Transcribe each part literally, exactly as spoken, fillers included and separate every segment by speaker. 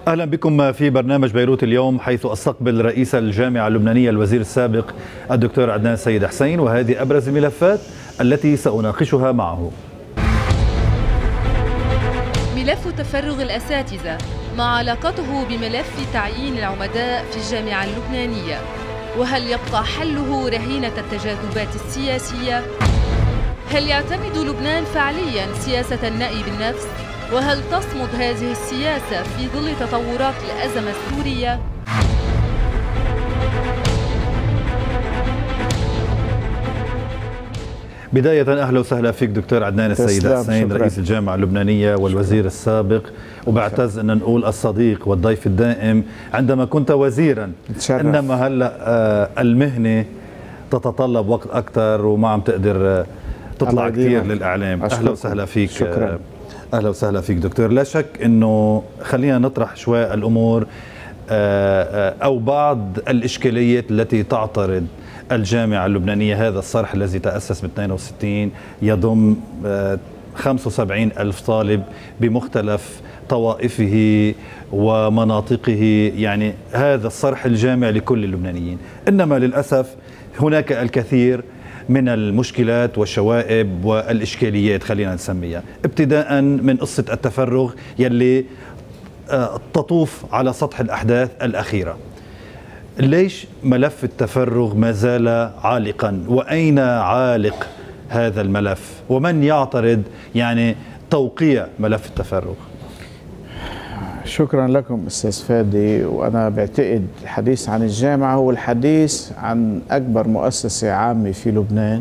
Speaker 1: أهلا بكم في برنامج بيروت اليوم، حيث أستقبل رئيس الجامعة اللبنانية الوزير السابق الدكتور عدنان السيد حسين، وهذه أبرز الملفات التي سأناقشها معه.
Speaker 2: ملف تفرغ الأساتذة مع علاقته بملف تعيين العمداء في الجامعة اللبنانية، وهل يبقى حله رهينة التجاذبات السياسية؟ هل يعتمد لبنان فعليا سياسة النائب النفس؟ وهل تصمد هذه السياسة في ظل تطورات الأزمة السورية؟
Speaker 1: بداية أهلا وسهلا فيك دكتور عدنان السيد حسين، رئيس الجامعة اللبنانية والوزير السابق، وبعتز أن نقول الصديق والضيف الدائم عندما كنت وزيرا.
Speaker 3: تشرف.
Speaker 1: إنما هلأ المهنة تتطلب وقت أكثر وما عم تقدر تطلع كثير للإعلام. أهلا وسهلا فيك.
Speaker 3: شكرا.
Speaker 1: أهلا وسهلا فيك دكتور. لا شك أنه خلينا نطرح شوي الأمور أو بعض الإشكاليات التي تعترض الجامعة اللبنانية. هذا الصرح الذي تأسس ب اثنين وستين يضم خمسة وسبعين ألف طالب بمختلف طوائفه ومناطقه، يعني هذا الصرح الجامع لكل اللبنانيين. إنما للأسف هناك الكثير من المشكلات والشوائب والإشكاليات، خلينا نسميها، ابتداء من قصة التفرغ يلي تطوف على سطح الأحداث الأخيرة. ليش ملف التفرغ ما زال عالقا؟ وأين عالق هذا الملف؟ ومن يعترض يعني توقيع ملف التفرغ؟
Speaker 3: شكرا لكم أستاذ فادي. وأنا بعتقد الحديث عن الجامعة هو الحديث عن أكبر مؤسسة عامة في لبنان،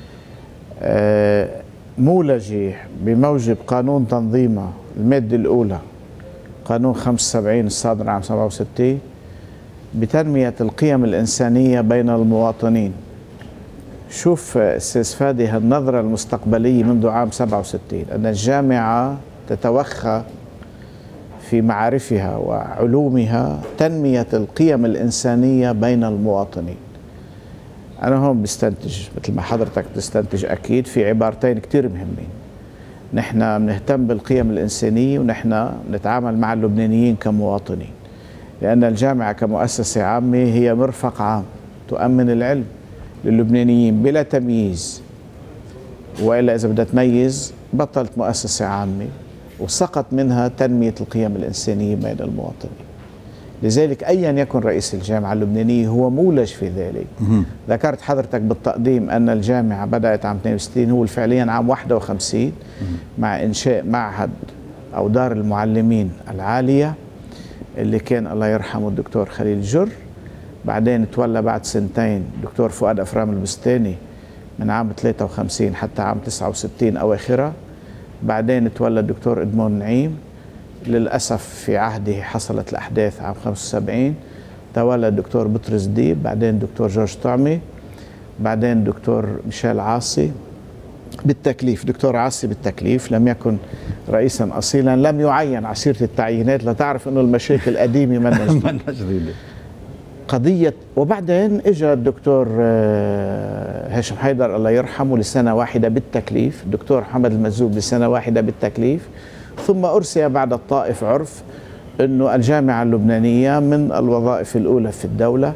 Speaker 3: مولجة بموجب قانون تنظيمها المادة الأولى، قانون خمسة وسبعين الصادر عام سبعة وستين، بتنمية القيم الإنسانية بين المواطنين. شوف أستاذ فادي هالنظرة المستقبلية منذ عام سبعة وستين، أن الجامعة تتوخى في معارفها وعلومها تنمية القيم الإنسانية بين المواطنين. أنا هون بستنتج مثل ما حضرتك بتستنتج أكيد في عبارتين كتير مهمين. نحن بنهتم بالقيم الإنسانية ونحن نتعامل مع اللبنانيين كمواطنين، لأن الجامعة كمؤسسة عامة هي مرفق عام تؤمن العلم للبنانيين بلا تمييز، وإلا إذا بدها تميز بطلت مؤسسة عامة وسقط منها تنمية القيم الإنسانية بين المواطنين. لذلك أيا يكن رئيس الجامعة اللبنانية هو مولج في ذلك. ذكرت حضرتك بالتقديم أن الجامعة بدأت عام اثنين وستين، هو فعليا عام واحد وخمسين مع إنشاء معهد أو دار المعلمين العالية اللي كان الله يرحمه الدكتور خليل جر. بعدين تولى بعد سنتين الدكتور فؤاد أفرام البستاني من عام ثلاثة وخمسين حتى عام تسعة وستين أواخرها. بعدين تولى الدكتور أدمون نعيم، للأسف في عهده حصلت الأحداث عام خمسة وسبعين. تولى الدكتور بطرس ديب، بعدين الدكتور جورج طعمي، بعدين الدكتور ميشيل عاصي بالتكليف. دكتور عاصي بالتكليف لم يكن رئيسا أصيلا، لم يعين عسيرة التعيينات لتعرف أنه المشاكل القديمة من جديدة قضية. وبعدين اجى الدكتور هاشم حيدر الله يرحمه لسنة واحدة بالتكليف، الدكتور محمد المزوب لسنة واحدة بالتكليف، ثم أرسي بعد الطائف عرف أنه الجامعة اللبنانية من الوظائف الأولى في الدولة،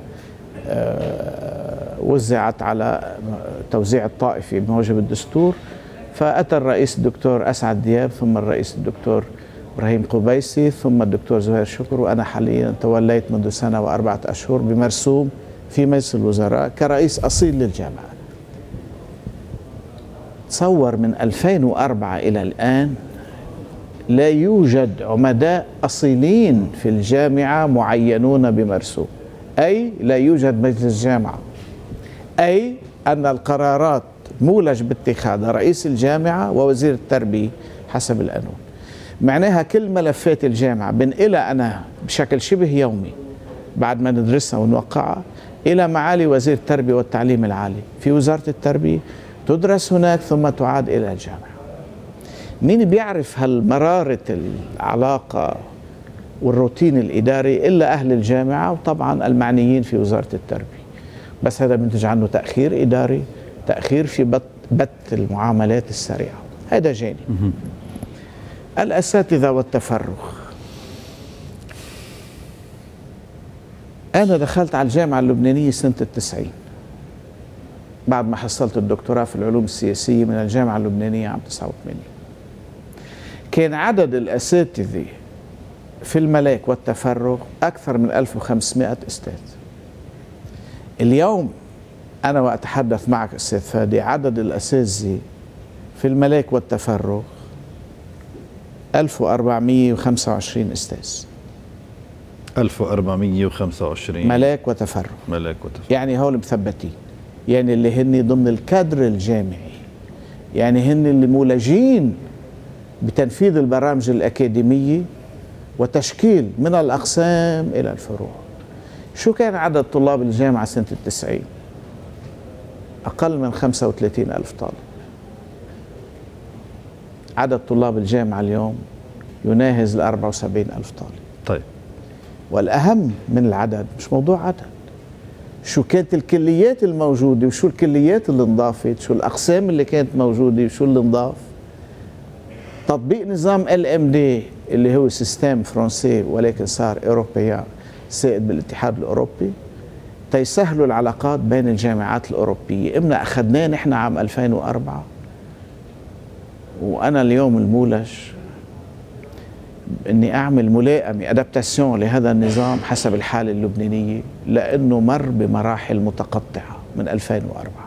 Speaker 3: وزعت على توزيع الطائفي بموجب الدستور. فأتى الرئيس الدكتور أسعد دياب، ثم الرئيس الدكتور إبراهيم قبيسي، ثم الدكتور زهير شكر، وأنا حاليا توليت منذ سنة وأربعة أشهر بمرسوم في مجلس الوزراء كرئيس أصيل للجامعة. تصور من ألفين وأربعة إلى الآن لا يوجد عمداء أصيلين في الجامعة معينون بمرسوم، أي لا يوجد مجلس جامعة، أي أن القرارات مولج باتخاذها رئيس الجامعة ووزير التربية حسب القانون. معناها كل ملفات الجامعة بنقلها أنا بشكل شبه يومي بعد ما ندرسها ونوقعها إلى معالي وزير التربية والتعليم العالي في وزارة التربية، تدرس هناك ثم تعاد إلى الجامعة. مين بيعرف هالمرارة العلاقة والروتين الإداري إلا أهل الجامعة وطبعا المعنيين في وزارة التربية. بس هذا بينتج عنه تأخير إداري، تأخير في بت, بت المعاملات السريعة. هذا جانب. الأساتذة والتفرغ، أنا دخلت على الجامعة اللبنانية سنة التسعين بعد ما حصلت الدكتوراه في العلوم السياسية من الجامعة اللبنانية عام تسعة وثمانين. كان عدد الأساتذة في الملاك والتفرغ أكثر من ألف وخمسمائة أستاذ. اليوم أنا وأتحدث معك أستاذ فادي عدد الأساتذة في الملاك والتفرغ ألف وأربعمائة وخمسة وعشرين أستاذ.
Speaker 1: ألف وأربعمائة وخمسة وعشرين
Speaker 3: ملاك وتفرغ.
Speaker 1: ملاك وتفرغ.
Speaker 3: يعني هول مثبتين، يعني اللي هن ضمن الكادر الجامعي، يعني هن اللي مولجين بتنفيذ البرامج الأكاديمية وتشكيل من الأقسام إلى الفروع. شو كان عدد طلاب الجامعة سنة التسعين؟ أقل من خمسة وثلاثين ألف طالب. عدد طلاب الجامعة اليوم يناهز ال أربعة وسبعين ألف طالب.
Speaker 1: طيب،
Speaker 3: والأهم من العدد مش موضوع عدد، شو كانت الكليات الموجودة وشو الكليات اللي انضافت، شو الأقسام اللي كانت موجودة وشو اللي انضاف. تطبيق نظام ال ام دي اللي هو سيستم فرنسي ولكن صار اوروبيا سائد بالاتحاد الاوروبي تيسهلوا العلاقات بين الجامعات الاوروبيه. امنا اخذناه نحن عام ألفين وأربعة، وانا اليوم المولج اني اعمل ملائمه ادابتاسيون لهذا النظام حسب الحاله اللبنانيه، لانه مر بمراحل متقطعه من ألفين وأربعة.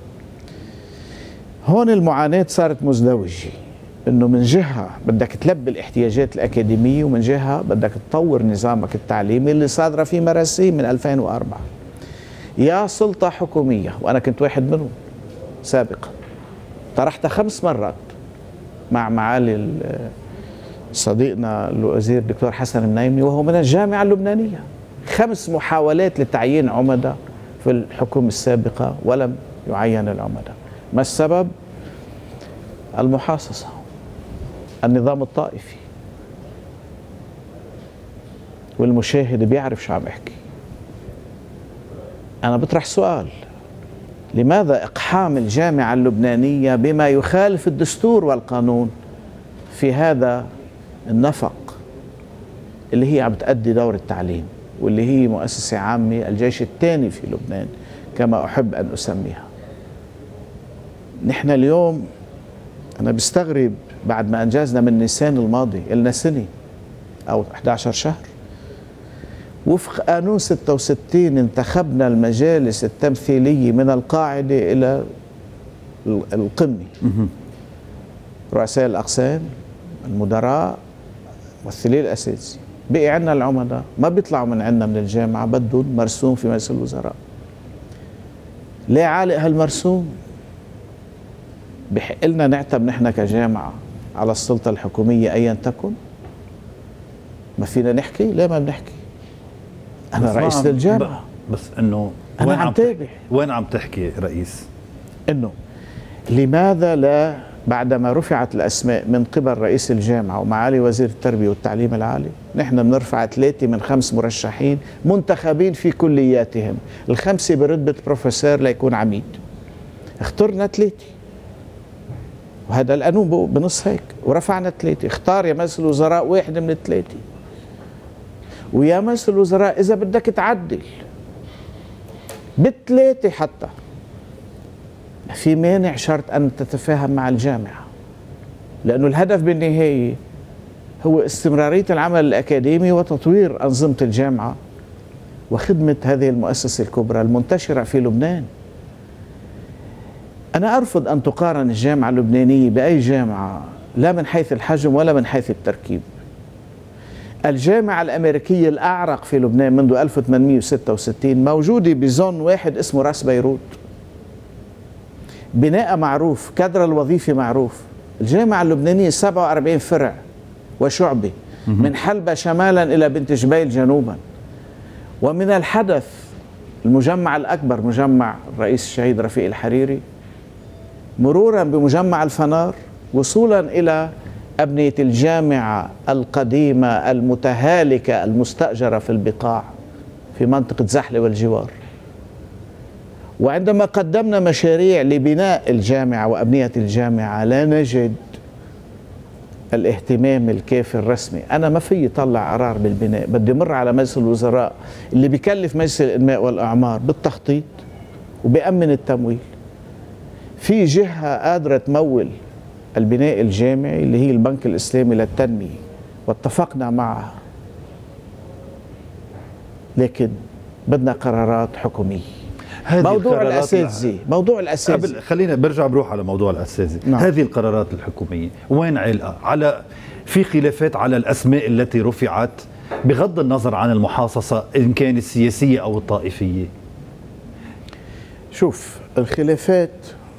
Speaker 3: هون المعاناه صارت مزدوجه، انه من جهه بدك تلبي الاحتياجات الاكاديميه ومن جهه بدك تطور نظامك التعليمي اللي صادره فيه مراسيم من ألفين وأربعة. يا سلطه حكوميه، وانا كنت واحد منهم سابقا، طرحتها خمس مرات مع معالي صديقنا الوزير الدكتور حسن النايمي وهو من الجامعه اللبنانيه، خمس محاولات لتعيين عمداء في الحكومه السابقه ولم يعين العمداء. ما السبب؟ المحاصصه، النظام الطائفي. والمشاهد بيعرف شو عم احكي. انا بطرح سؤال: لماذا اقحام الجامعه اللبنانيه بما يخالف الدستور والقانون في هذا النفق اللي هي عم تأدي دور التعليم، واللي هي مؤسسه عامه الجيش الثاني في لبنان كما احب ان اسميها؟ نحن اليوم أنا بستغرب بعد ما أنجزنا من نيسان الماضي إلنا سنة أو أحد عشر شهر، وفق قانون ستة وستين انتخبنا المجالس التمثيلية من القاعدة إلى القمة، رؤساء الأقسام، المدراء، ممثلي الأساتذة. بقي عندنا العمداء ما بيطلعوا من عندنا من الجامعة، بدهم مرسوم في مجلس الوزراء. ليه عالق هالمرسوم؟ بحق لنا نعتب نحن كجامعة على السلطة الحكومية أيا تكن؟ ما فينا نحكي؟ ليه ما بنحكي؟ أنا رئيس الجامعة،
Speaker 1: بس إنه
Speaker 3: أنا عم تابع.
Speaker 1: وين عم تحكي رئيس؟
Speaker 3: إنه لماذا لا بعدما رفعت الأسماء من قبل رئيس الجامعة ومعالي وزير التربية والتعليم العالي، نحن بنرفع ثلاثة من خمس مرشحين منتخبين في كلياتهم، الخمسة برتبة بروفيسور ليكون عميد، اخترنا ثلاثة وهذا القانون بنص هيك، ورفعنا ثلاثة. اختار يا مجلس الوزراء واحد من الثلاثة، ويا مجلس الوزراء إذا بدك تعدل بالثلاثة حتى في مانع، شرط أن تتفاهم مع الجامعة، لأنه الهدف بالنهاية هو استمرارية العمل الأكاديمي وتطوير أنظمة الجامعة وخدمة هذه المؤسسة الكبرى المنتشرة في لبنان. أنا أرفض أن تقارن الجامعة اللبنانية بأي جامعة، لا من حيث الحجم ولا من حيث التركيب. الجامعة الأمريكية الأعرق في لبنان منذ ألف وثمانمائة وستة وستين موجودة بزون واحد اسمه راس بيروت، بناء معروف، كادر الوظيفي معروف. الجامعة اللبنانية سبعة وأربعين فرع وشعبة من حلبة شمالا إلى بنت جبيل جنوبا. ومن الحدث المجمع الأكبر مجمع الرئيس الشهيد رفيق الحريري، مرورا بمجمع الفنار، وصولا إلى أبنية الجامعة القديمة المتهالكة المستأجرة في البقاع في منطقة زحلة والجوار. وعندما قدمنا مشاريع لبناء الجامعة وأبنية الجامعة لا نجد الاهتمام الكافي الرسمي. أنا ما في طلع قرار بالبناء، بدي مر على مجلس الوزراء اللي بيكلف مجلس الإنماء والأعمار بالتخطيط وبيأمن التمويل. في جهة قادرة تمول البناء الجامعي اللي هي البنك الإسلامي للتنمية، واتفقنا معها، لكن بدنا قرارات حكومية. موضوع الأساتذة موضوع الأساتذة
Speaker 1: خلينا برجع بروح على موضوع الأساتذة. نعم. هذه القرارات الحكومية وين علقة؟ على في خلافات على الأسماء التي رفعت بغض النظر عن المحاصصة إن كانت السياسية أو الطائفية.
Speaker 3: شوف، الخلافات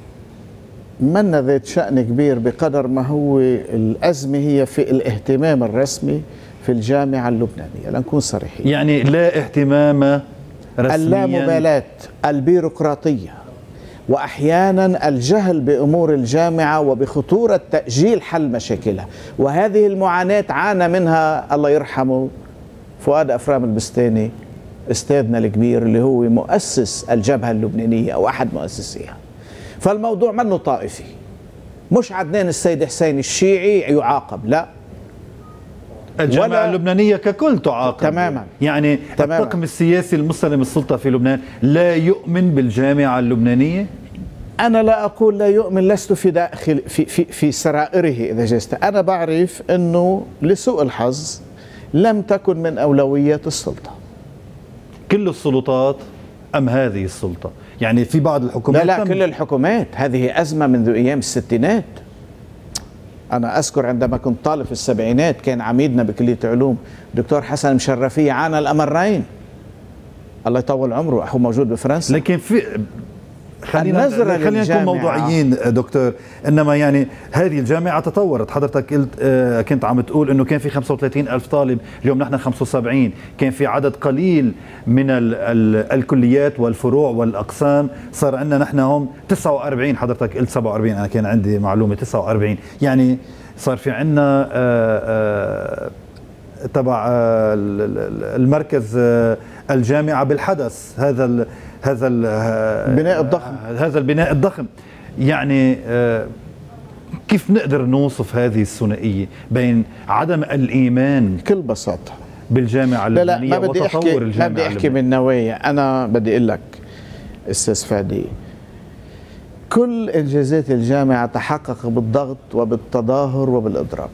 Speaker 3: منا ذات شأن كبير بقدر ما هو الأزمة هي في الاهتمام الرسمي في الجامعة اللبنانية، لنكون صريحين.
Speaker 1: يعني لا اهتمام رسميا،
Speaker 3: اللامبالاة، البيروقراطية، وأحيانا الجهل بأمور الجامعة وبخطورة تأجيل حل مشاكلها. وهذه المعاناة عانى منها الله يرحمه فؤاد أفرام البستاني أستاذنا الكبير اللي هو مؤسس الجبهة اللبنانية أو أحد مؤسسيها. فالموضوع منه طائفي، مش عدنان السيد حسين الشيعي يعاقب، لا،
Speaker 1: الجامعة اللبنانية ككل تعاقب
Speaker 3: تماما.
Speaker 1: يعني تماما. الطاقم السياسي المستلم السلطة في لبنان لا يؤمن بالجامعة اللبنانية؟
Speaker 3: أنا لا أقول لا يؤمن، لست في داخل في في في سرائره إذا جزت. أنا بعرف أنه لسوء الحظ لم تكن من أولويات السلطة.
Speaker 1: كل السلطات أم هذه السلطة؟ يعني في بعض الحكومات
Speaker 3: لا لا كل الحكومات. هذه أزمة منذ أيام الستينات. أنا أذكر عندما كنت طالب في السبعينات كان عميدنا بكلية علوم دكتور حسن مشرفية عانى الأمرين، الله يطول عمره، أخوه موجود بفرنسا.
Speaker 1: لكن في خلينا خلينا نكون موضوعيين دكتور، انما يعني هذه الجامعه تطورت. حضرتك قلت آه كنت عم تقول انه كان في خمسة وثلاثين ألف طالب، اليوم نحن خمسة وسبعين، كان في عدد قليل من ال ال الكليات والفروع والاقسام، صار عندنا نحن هم تسعة وأربعين، حضرتك قلت سبعة وأربعين، انا كان عندي معلومه تسعة وأربعين، يعني صار في عندنا آه آه تبع آه المركز آه الجامعه بالحدث، هذا هذا
Speaker 3: البناء الضخم
Speaker 1: هذا البناء الضخم. يعني كيف نقدر نوصف هذه الثنائية بين عدم الإيمان
Speaker 3: بكل بساطة
Speaker 1: بالجامعة اللبنانية
Speaker 3: لا لا ما بدي
Speaker 1: وتطور
Speaker 3: أحكي
Speaker 1: الجامعة؟
Speaker 3: ما بدي أحكي من نوايا، أنا بدي أقول لك أستاذ فادي، كل إنجازات الجامعة تحقق بالضغط وبالتظاهر وبالإضراب.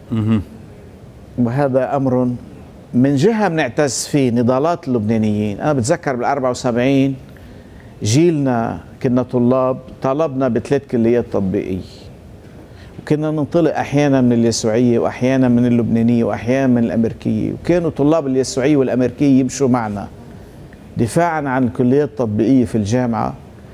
Speaker 3: وهذا أمر من جهة بنعتز فيه، نضالات اللبنانيين. أنا بتذكر بالأربعة وسبعين جيلنا كنا طلاب طالبنا بثلاث كليات تطبيقية، وكنا ننطلق أحيانا من اليسوعية وأحيانا من اللبنانية وأحيانا من الأمريكية، وكانوا طلاب اليسوعية والأمريكية يمشوا معنا دفاعا عن الكليات التطبيقية في الجامعة.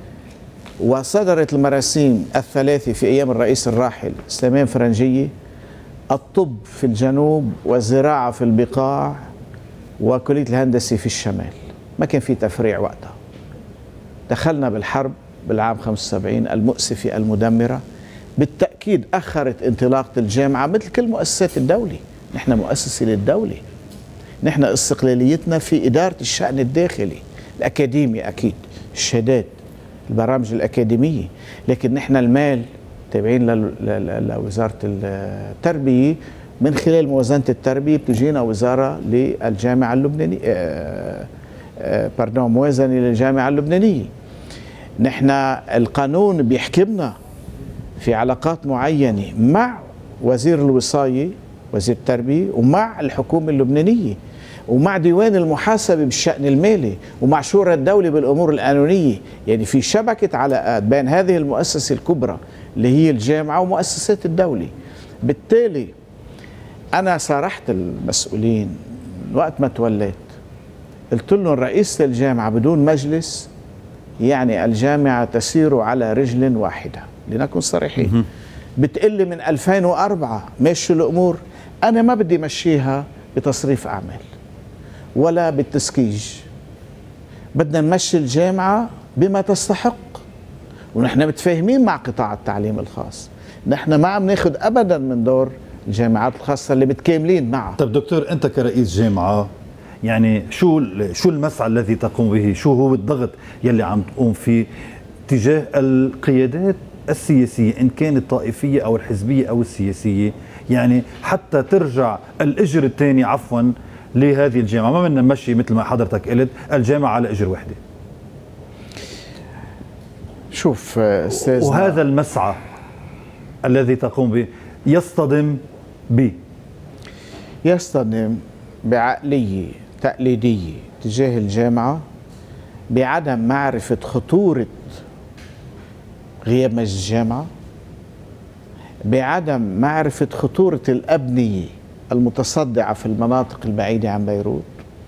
Speaker 3: وصدرت المراسيم الثلاثة في أيام الرئيس الراحل سليمان فرنجية: الطب في الجنوب والزراعة في البقاع وكلية الهندسة في الشمال. ما كان في تفريع وقتها. دخلنا بالحرب بالعام خمسة وسبعين المؤسفة المدمرة، بالتأكيد أخرت انطلاقة الجامعة مثل كل مؤسسات الدولة. نحن مؤسسة للدولة، نحن استقلاليتنا في إدارة الشأن الداخلي، الأكاديمي أكيد، الشهادات، البرامج الأكاديمية، لكن نحن المال تابعين لوزارة التربية، من خلال موازنة التربية بتجينا وزارة للجامعة اللبنانية، آه آه باردون موازنة للجامعة اللبنانية. نحن القانون بيحكمنا في علاقات معينة مع وزير الوصاية وزير التربية ومع الحكومة اللبنانية ومع ديوان المحاسبة بالشأن المالي ومع شورى الدولة بالأمور القانونية. يعني في شبكة علاقات بين هذه المؤسسة الكبرى اللي هي الجامعة ومؤسسات الدولة. بالتالي أنا صارحت المسؤولين وقت ما توليت، قلت لهم رئيس الجامعة بدون مجلس يعني الجامعة تسير على رجل واحدة، لنكن صريحين. بتقلي من ألفين وأربعة ماشي الأمور، أنا ما بدي مشيها بتصريف أعمال ولا بالتسكيج، بدنا نمشي الجامعة بما تستحق. ونحن متفاهمين مع قطاع التعليم الخاص، نحن ما عم ناخذ أبدا من دور الجامعات الخاصة اللي متكاملين معها.
Speaker 1: طب دكتور، أنت كرئيس جامعة يعني شو شو المسعى الذي تقوم به؟ شو هو الضغط يلي عم تقوم فيه تجاه القيادات السياسية إن كانت الطائفية أو الحزبية أو السياسية، يعني حتى ترجع الإجر الثاني عفوا لهذه الجامعة؟ ما بدنا نمشي مثل ما حضرتك قلت الجامعة على إجر وحدة.
Speaker 3: شوف أستاذنا،
Speaker 1: وهذا المسعى الذي تقوم به يصطدم ب
Speaker 3: يصطدم بعقلية تقليدية تجاه الجامعة، بعدم معرفة خطورة غياب مجلس الجامعة، بعدم معرفة خطورة الأبنية المتصدعة في المناطق البعيدة عن بيروت،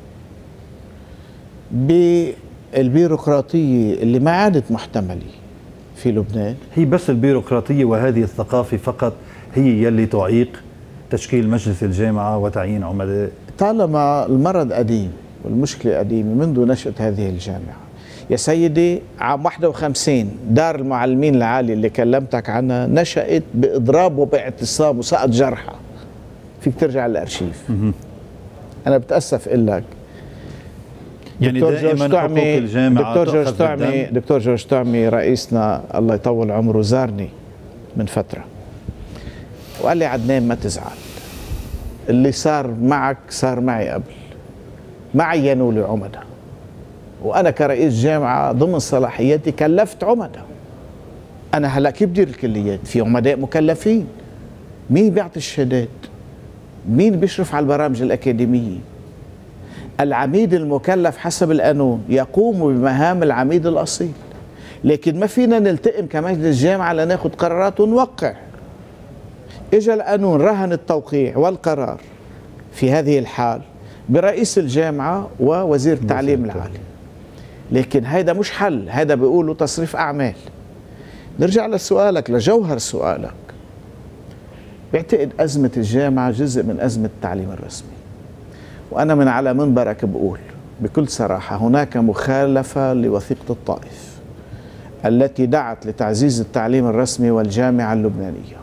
Speaker 3: بالبيروقراطية اللي ما عادت محتملة في لبنان.
Speaker 1: هي بس البيروقراطية وهذه الثقافة فقط هي يلي تعيق تشكيل مجلس الجامعة وتعيين عمداء؟
Speaker 3: طالما المرض قديم والمشكلة قديمة منذ نشأة هذه الجامعة. يا سيدي عام واحد وخمسين دار المعلمين العالية اللي كلمتك عنها نشأت بإضراب وباعتصام وسقط جرحى. فيك ترجع للأرشيف. أنا بتأسف إقول لك
Speaker 1: يعني دائما حقوق الجامعة
Speaker 3: دكتور جورج طعمي دكتور جورج طعمي رئيسنا الله يطول عمره زارني من فترة وقال لي عدنان ما تزعل، اللي صار معك صار معي قبل، ما عينوا لي عمداء، وأنا كرئيس جامعة ضمن صلاحياتي كلفت عمداء. أنا هلا كيف بدير الكليات؟ في عمداء مكلفين. مين بيعطي الشهادات؟ مين بيشرف على البرامج الأكاديمية؟ العميد المكلف حسب القانون يقوم بمهام العميد الأصيل، لكن ما فينا نلتئم كمجلس جامعة لناخذ قرارات ونوقع. اجى القانون رهن التوقيع والقرار في هذه الحال برئيس الجامعة ووزير التعليم العالي، لكن هيدا مش حل، هيدا بيقولوا تصريف أعمال. نرجع لسؤالك، لجوهر سؤالك. بعتقد أزمة الجامعة جزء من أزمة التعليم الرسمي، وأنا من على منبرك بقول بكل صراحة هناك مخالفة لوثيقة الطائف التي دعت لتعزيز التعليم الرسمي والجامعة اللبنانية.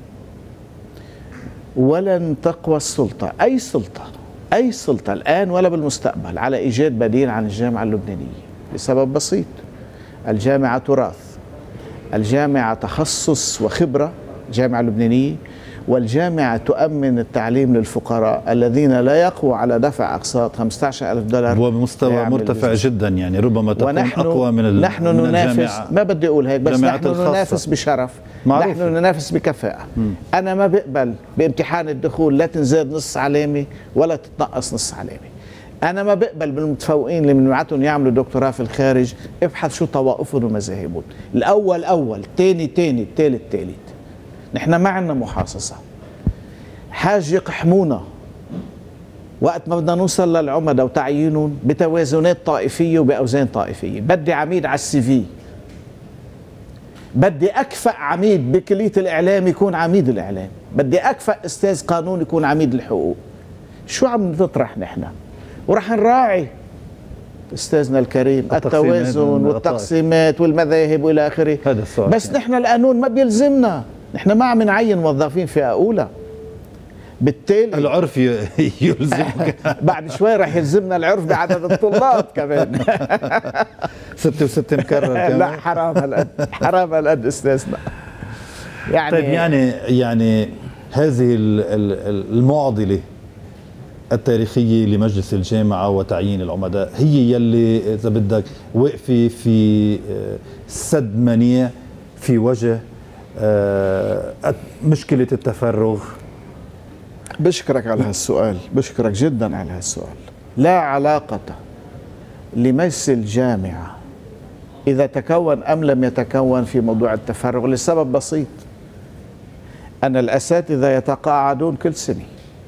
Speaker 3: ولن تقوى السلطة، أي سلطة أي سلطة الآن ولا بالمستقبل، على إيجاد بديل عن الجامعة اللبنانية لسبب بسيط: الجامعة تراث، الجامعة تخصص وخبرة، الجامعة اللبنانية، والجامعة تؤمن التعليم للفقراء الذين لا يقوى على دفع أقساط خمسة عشر ألف دولار
Speaker 1: وبمستوى مرتفع بزنس. جدا، يعني ربما تكون أقوى من
Speaker 3: نحن
Speaker 1: من
Speaker 3: ننافس
Speaker 1: الجامعة.
Speaker 3: ما بدي أقول هيك، بس نحن
Speaker 1: الخاصة.
Speaker 3: ننافس بشرف،
Speaker 1: معروف.
Speaker 3: نحن ننافس بكفاءة. مم. أنا ما بقبل بامتحان الدخول لا تنزاد نص علامة ولا تتنقص نص علامة. أنا ما بقبل بالمتفوقين اللي بنبعتهم يعملوا دكتوراه في الخارج ابحث شو طوائفهم ومذاهبهم، الأول أول، الثاني ثاني، الثالث ثالث. نحن ما عندنا محاصصة، حاج يقحمونا وقت ما بدنا نوصل للعمداء وتعيينهم بتوازنات طائفية وبأوزان طائفية. بدي عميد على السي في، بدي أكفأ عميد بكلية الإعلام يكون عميد الإعلام، بدي أكفأ أستاذ قانون يكون عميد الحقوق. شو عم نطرح نحن؟ ورح نراعي أستاذنا الكريم التوازن والتقسيمات والمذاهب وإلى آخره، بس يعني. نحن القانون ما بيلزمنا، نحن ما عم نعين موظفين فئة أولى، بالتالي
Speaker 1: العرف يلزمك
Speaker 3: بعد شوي رح يلزمنا العرف بعدد الطلاب كمان
Speaker 1: ستة وستين مكرر كمان.
Speaker 3: لا حرام هالقد، حرام هالقد استاذنا.
Speaker 1: يعني طيب يعني يعني هذه المعضلة التاريخية لمجلس الجامعة وتعيين العمداء هي يلي إذا بدك وقفي في سد منيع في وجه مشكلة التفرغ.
Speaker 3: بشكرك على هالسؤال، بشكرك جدا على هالسؤال. لا علاقة لمجلس الجامعة إذا تكون أم لم يتكون في موضوع التفرغ لسبب بسيط: أن الأساتذة يتقاعدون كل سنة.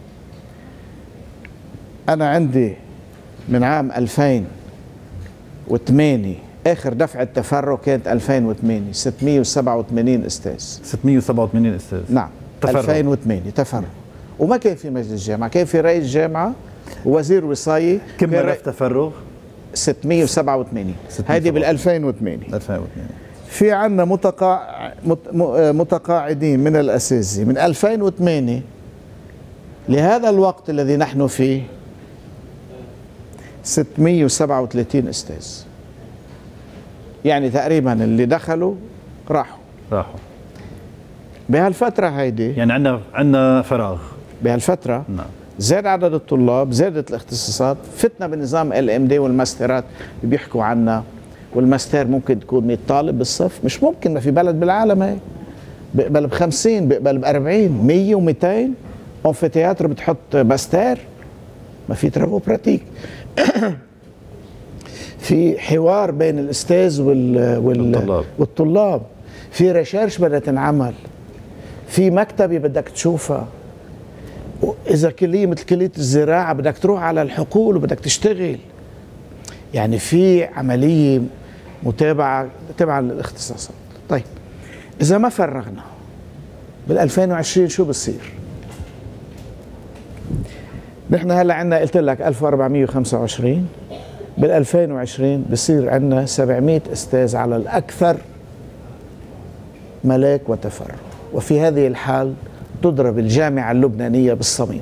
Speaker 3: أنا عندي من عام ألفين وثمانية آخر دفعة تفرغ كانت ألفين وثمانية ستمئة وسبعة وثمانين أستاذ.
Speaker 1: ستمئة وسبعة وثمانين أستاذ.
Speaker 3: نعم تفرغ. ألفين وثمانية تفرغ، وما كان في مجلس جامعة، كان في رئيس جامعة ووزير وصاية.
Speaker 1: كم ملف تفرغ؟
Speaker 3: ستمئة وسبعة وثمانين، هذه بال ألفين وثمانية.
Speaker 1: ألفين وثمانية
Speaker 3: في عندنا متقاع... متقاعدين من الأساتذة من ألفين وثمانية لهذا الوقت الذي نحن فيه ستمئة وسبعة وثلاثين أستاذ، يعني تقريبا اللي دخلوا راحوا.
Speaker 1: راحوا
Speaker 3: بهالفترة هيدي،
Speaker 1: يعني عندنا عندنا فراغ
Speaker 3: بهالفترة
Speaker 1: نعم.
Speaker 3: زاد عدد الطلاب، زادت الاختصاصات، فتنا بنظام ال ام دي والماسترات اللي بيحكوا عنها، والماستر ممكن تكون مية طالب بالصف، مش ممكن، ما في بلد بالعالم هيك بيقبل ب خمسين، بيقبل ب أربعين، مية ومئتين. أنفيتياتر بتحط ماستر، ما في ترافو براتيك. في حوار بين الاستاذ وال... وال...
Speaker 1: والطلاب.
Speaker 3: والطلاب، في ريشيرش بدها تنعمل، في مكتبه بدك تشوفها، اذا كليه مثل كليه الزراعه بدك تروح على الحقول وبدك تشتغل، يعني في عمليه متابعه تبعا للاختصاصات. طيب اذا ما فرغنا بال ألفين وعشرين شو بصير؟ نحن هلا عندنا قلت لك ألف وأربعمئة وخمسة وعشرين، بال ألفين وعشرين بصير عندنا سبعمئة استاذ على الاكثر ملاك وتفرغ، وفي هذه الحال تضرب الجامعة اللبنانية بالصميم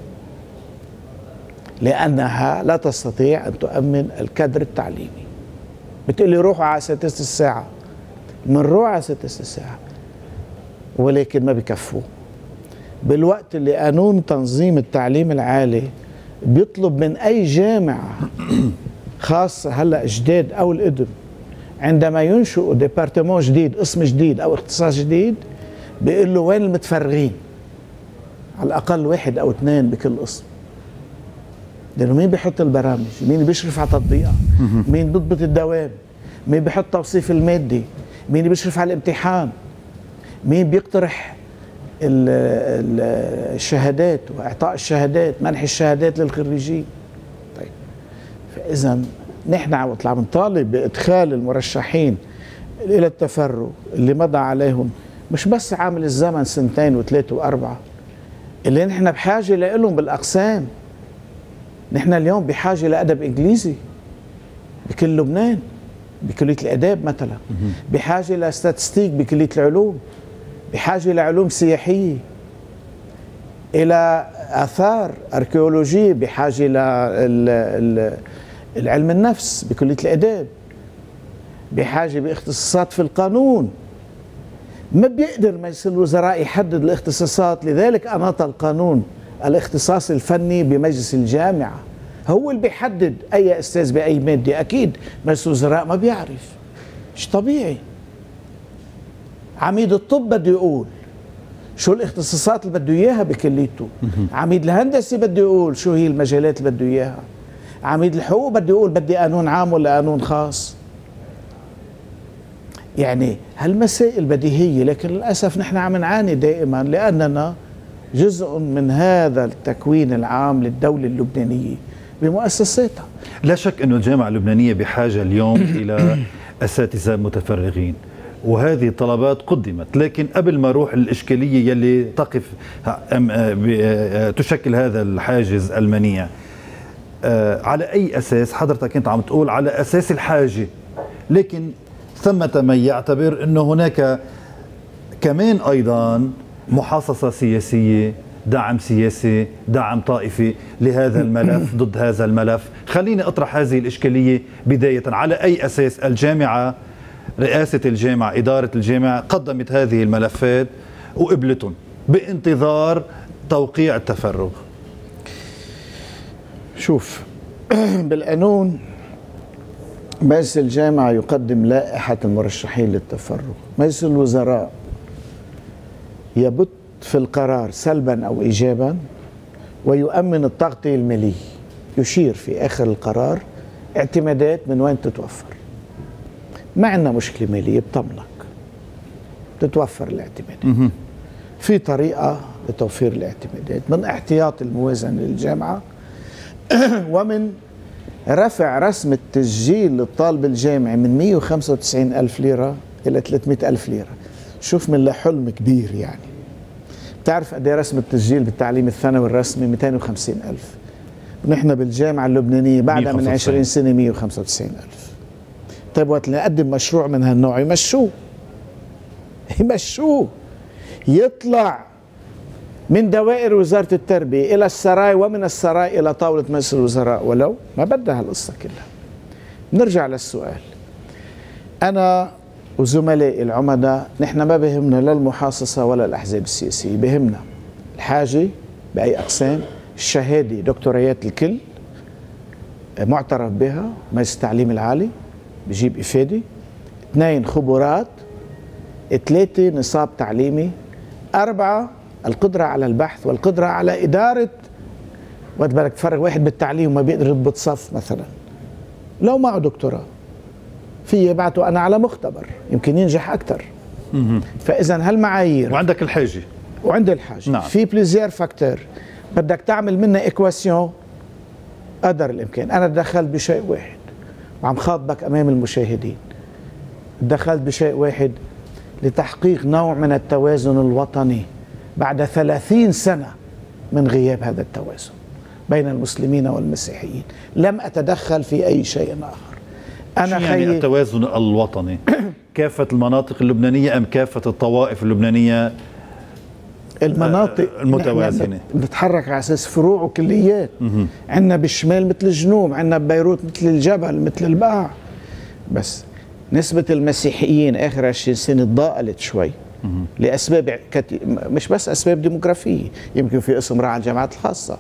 Speaker 3: لأنها لا تستطيع أن تؤمن الكادر التعليمي. بتقولي روحوا على سادسة الساعة، منروح على سادسة الساعة، ولكن ما بكفوا، بالوقت اللي قانون تنظيم التعليم العالي بيطلب من أي جامعة خاصة هلأ جداد أو القدم عندما ينشئوا ديبارتمون جديد، قسم جديد أو اختصاص جديد، بيقول له وين المتفرغين؟ على الأقل واحد أو اثنين بكل قسم. لأنه مين بيحط البرامج؟ مين بيشرف على تطبيقها؟ مين بيضبط الدوام؟ مين بيحط توصيف المادي؟ مين بيشرف على الامتحان؟ مين بيقترح الشهادات وإعطاء الشهادات، منح الشهادات للخريجين؟ طيب فإذا نحن عم بنطالب بإدخال المرشحين إلى التفرغ اللي مضى عليهم مش بس عامل الزمن سنتين وثلاثة وأربعة، اللي نحن بحاجة لهم بالأقسام. نحن اليوم بحاجة لأدب إنجليزي بكل لبنان، بكلية الآداب مثلا، بحاجة لستاتستيك بكلية العلوم، بحاجة لعلوم سياحية، إلى آثار أركيولوجية، بحاجة لعلم النفس بكلية الآداب، بحاجة باختصاصات في القانون. ما بيقدر مجلس الوزراء يحدد الاختصاصات، لذلك أناط القانون الاختصاص الفني بمجلس الجامعة، هو اللي بيحدد أي أستاذ بأي مادة. أكيد مجلس الوزراء ما بيعرف، مش طبيعي. عميد الطب بده يقول شو الاختصاصات اللي بده إياها بكليته، عميد الهندسة بده يقول شو هي المجالات اللي بده إياها، عميد الحقوق بده يقول بدي قانون عام ولا قانون خاص. يعني هالمسائل بديهية، لكن للأسف نحن عم نعاني دائما لأننا جزء من هذا التكوين العام للدولة اللبنانية بمؤسساتها.
Speaker 1: لا شك أن الجامعة اللبنانية بحاجة اليوم إلى أساتذة متفرغين، وهذه الطلبات قدمت، لكن قبل ما أروح الإشكالية يلي تقف تشكل هذا الحاجز المنيع، على أي أساس حضرتك أنت عم تقول على أساس الحاجة، لكن ثمة من يعتبر أنه هناك كمان أيضا محاصصة سياسية، دعم سياسي، دعم طائفي لهذا الملف ضد هذا الملف. خليني أطرح هذه الإشكالية بداية. على أي أساس الجامعة، رئاسة الجامعة، إدارة الجامعة قدمت هذه الملفات وقبلتهم بانتظار توقيع التفرغ؟
Speaker 3: شوف، بالقانون مجلس الجامعة يقدم لائحة المرشحين للتفرغ، مجلس الوزراء يبت في القرار سلبا أو إيجابا ويؤمن التغطية المالية، يشير في آخر القرار اعتمادات من وين تتوفر. ما عندنا مشكلة مالية، بطمنك تتوفر الاعتمادات. في طريقة لتوفير الاعتمادات من احتياط الموازنة للجامعة ومن رفع رسم التسجيل للطالب الجامعي من مئة وخمسة وتسعين ألف ليرة إلى ثلاثمئة ألف ليرة. شوف من لحلم كبير يعني. بتعرف قد ايه رسم التسجيل بالتعليم الثانوي الرسمي؟ مئتين وخمسين ألف. ونحن بالجامعة اللبنانية بعدها من عشرين سنة مئة وخمسة وتسعين ألف. طيب وقت نقدم مشروع من هالنوع يمشوه يمشوه يطلع من دوائر وزارة التربية إلى السراي، ومن السراي إلى طاولة مجلس الوزراء، ولو ما بدها هالقصة كلها. نرجع للسؤال. أنا وزملائي العمداء، نحن ما بهمنا لا المحاصصة ولا الأحزاب السياسية، بهمنا الحاجة بأي أقسام، الشهادة دكتوريات الكل معترف بها، مجلس التعليم العالي بجيب إفادة، اثنين خبرات، ثلاثة نصاب تعليمي، أربعة القدرة على البحث والقدرة على إدارة. وقت بدك تفرغ واحد بالتعليم وما بيقدر يضبط صف مثلا، لو معه دكتوراه في يبعته أنا على مختبر يمكن ينجح أكثر. فإذا هالمعايير
Speaker 1: وعندك الحاجة
Speaker 3: وعند الحاجة
Speaker 1: نعم.
Speaker 3: في بليزير فاكتور بدك تعمل منها إكواسيون قدر الإمكان. أنا دخلت بشيء واحد وعم خاطبك أمام المشاهدين، دخلت بشيء واحد لتحقيق نوع من التوازن الوطني بعد ثلاثين سنة من غياب هذا التوازن بين المسلمين والمسيحيين. لم أتدخل في أي شيء آخر.
Speaker 1: أنا يعني التوازن الوطني كافة المناطق اللبنانية أم كافة الطوائف اللبنانية؟
Speaker 3: المناطق
Speaker 1: المتوازنة
Speaker 3: بنتحرك على أساس فروع وكليات. عندنا بالشمال مثل الجنوب، عندنا ببيروت مثل الجبل مثل البقاع. بس نسبة المسيحيين آخر عشرين سنة ضاءلت شوي لأسباب كت... مش بس أسباب ديموغرافية، يمكن في اسم راعي الجامعات الخاصة.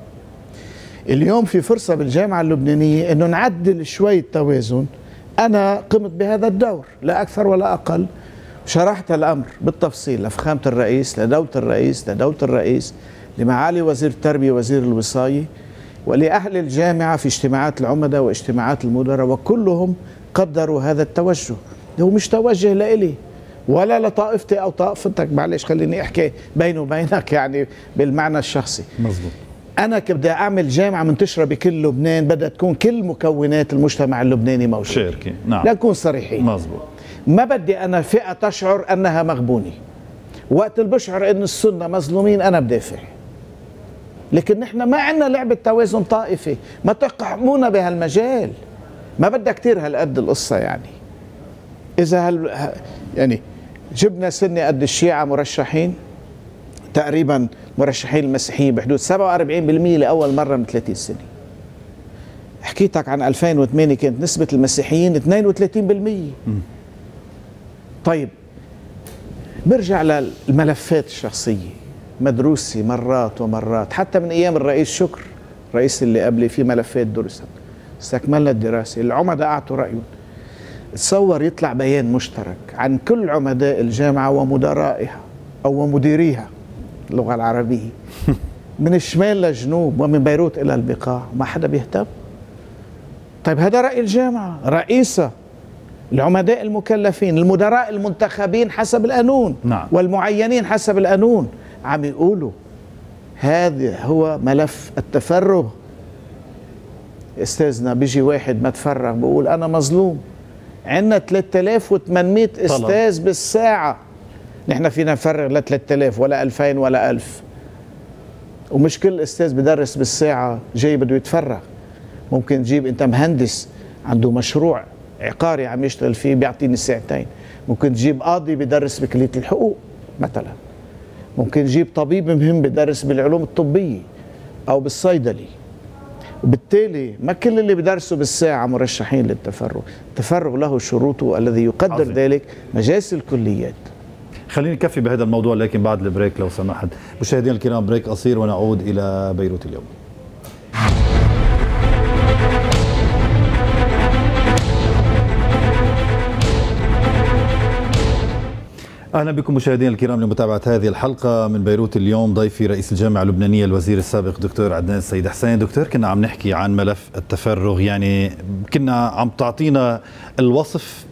Speaker 3: اليوم في فرصة بالجامعة اللبنانية أنه نعدل شوي التوازن. أنا قمت بهذا الدور لا أكثر ولا أقل، شرحت الأمر بالتفصيل لفخامة الرئيس، لدولة الرئيس، لدولة الرئيس، لمعالي وزير التربية وزير الوصاية، ولأهل الجامعة في اجتماعات العمداء واجتماعات المدراء، وكلهم قدروا هذا التوجه. هو مش توجه لإلي ولا لطائفتي أو طائفتك، معلش خليني أحكي بيني وبينك يعني بالمعنى الشخصي.
Speaker 1: مظبوط.
Speaker 3: أنا بدي أعمل جامعة منتشرة بكل لبنان، بدها تكون كل مكونات المجتمع اللبناني موجودة.
Speaker 1: شاركي نعم.
Speaker 3: لا نكون صريحين.
Speaker 1: مظبوط.
Speaker 3: ما بدي أنا فئة تشعر أنها مغبونة. وقت اللي بشعر أن السنة مظلومين أنا بدافع. لكن نحن ما عندنا لعبة توازن طائفي، ما تقحمونا بهالمجال. ما بدها كتير هالقد القصة يعني. إذا هال يعني جبنا سنة قد الشيعة مرشحين، تقريبا مرشحين المسيحيين بحدود سبعة وأربعين بالمئة لأول مرة من ثلاثين سنة. حكيتك عن ألفين وثمانية كانت نسبة المسيحيين اثنين وثلاثين بالمئة. طيب برجع للملفات الشخصية مدروسة مرات ومرات، حتى من أيام الرئيس شكر الرئيس اللي قبلي في ملفات درست، استكملنا الدراسة، العمداء أعطوا رأيهم. تصور يطلع بيان مشترك عن كل عمداء الجامعة ومدرائها أو مديريها اللغة العربية من الشمال للجنوب ومن بيروت إلى البقاع، ما حدا بيهتم. طيب هذا رأي الجامعة، رئيسة، العمداء المكلفين، المدراء المنتخبين حسب القانون
Speaker 1: نعم.
Speaker 3: والمعينين حسب القانون عم يقولوا هذا هو ملف التفرغ. استاذنا بيجي واحد ما تفرغ بقول أنا مظلوم. عندنا ثلاثة آلاف وثمانمئة استاذ بالساعة، نحن فينا نفرغ لا ثلاثة آلاف ولا ألفين ولا ألف. ومش كل استاذ بدرس بالساعة جاي بده يتفرغ. ممكن تجيب انت مهندس عنده مشروع عقاري عم يشتغل فيه بيعطيني ساعتين، ممكن تجيب قاضي بدرس بكلية الحقوق مثلا، ممكن تجيب طبيب مهم بدرس بالعلوم الطبية أو بالصيدلي. وبالتالي ما كل اللي بدرسوا بالساعة مرشحين للتفرغ. التفرغ له شروطه الذي يقدر عظيم. ذلك مجالس الكليات.
Speaker 1: خليني نكفي بهذا الموضوع لكن بعد البريك لو سمحت. مشاهدينا الكرام بريك قصير ونعود إلى بيروت اليوم. أهلا بكم مشاهدينا الكرام لمتابعة هذه الحلقة من بيروت اليوم. ضيفي رئيس الجامعة اللبنانية الوزير السابق دكتور عدنان السيد حسين. دكتور كنا عم نحكي عن ملف التفرغ، يعني كنا عم تعطينا الوصف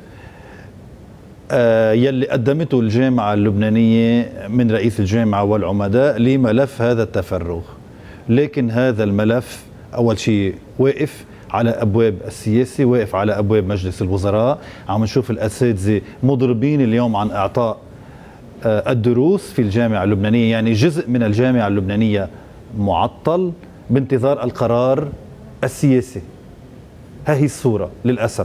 Speaker 1: آه يلي قدمته الجامعة اللبنانية من رئيس الجامعة والعمداء لملف هذا التفرغ، لكن هذا الملف أول شيء واقف على أبواب السياسة، واقف على أبواب مجلس الوزراء. عم نشوف الأساتذة مضربين اليوم عن إعطاء الدروس في الجامعة اللبنانية، يعني جزء من الجامعة اللبنانية معطل بانتظار القرار السياسي. هذه الصورة للأسف.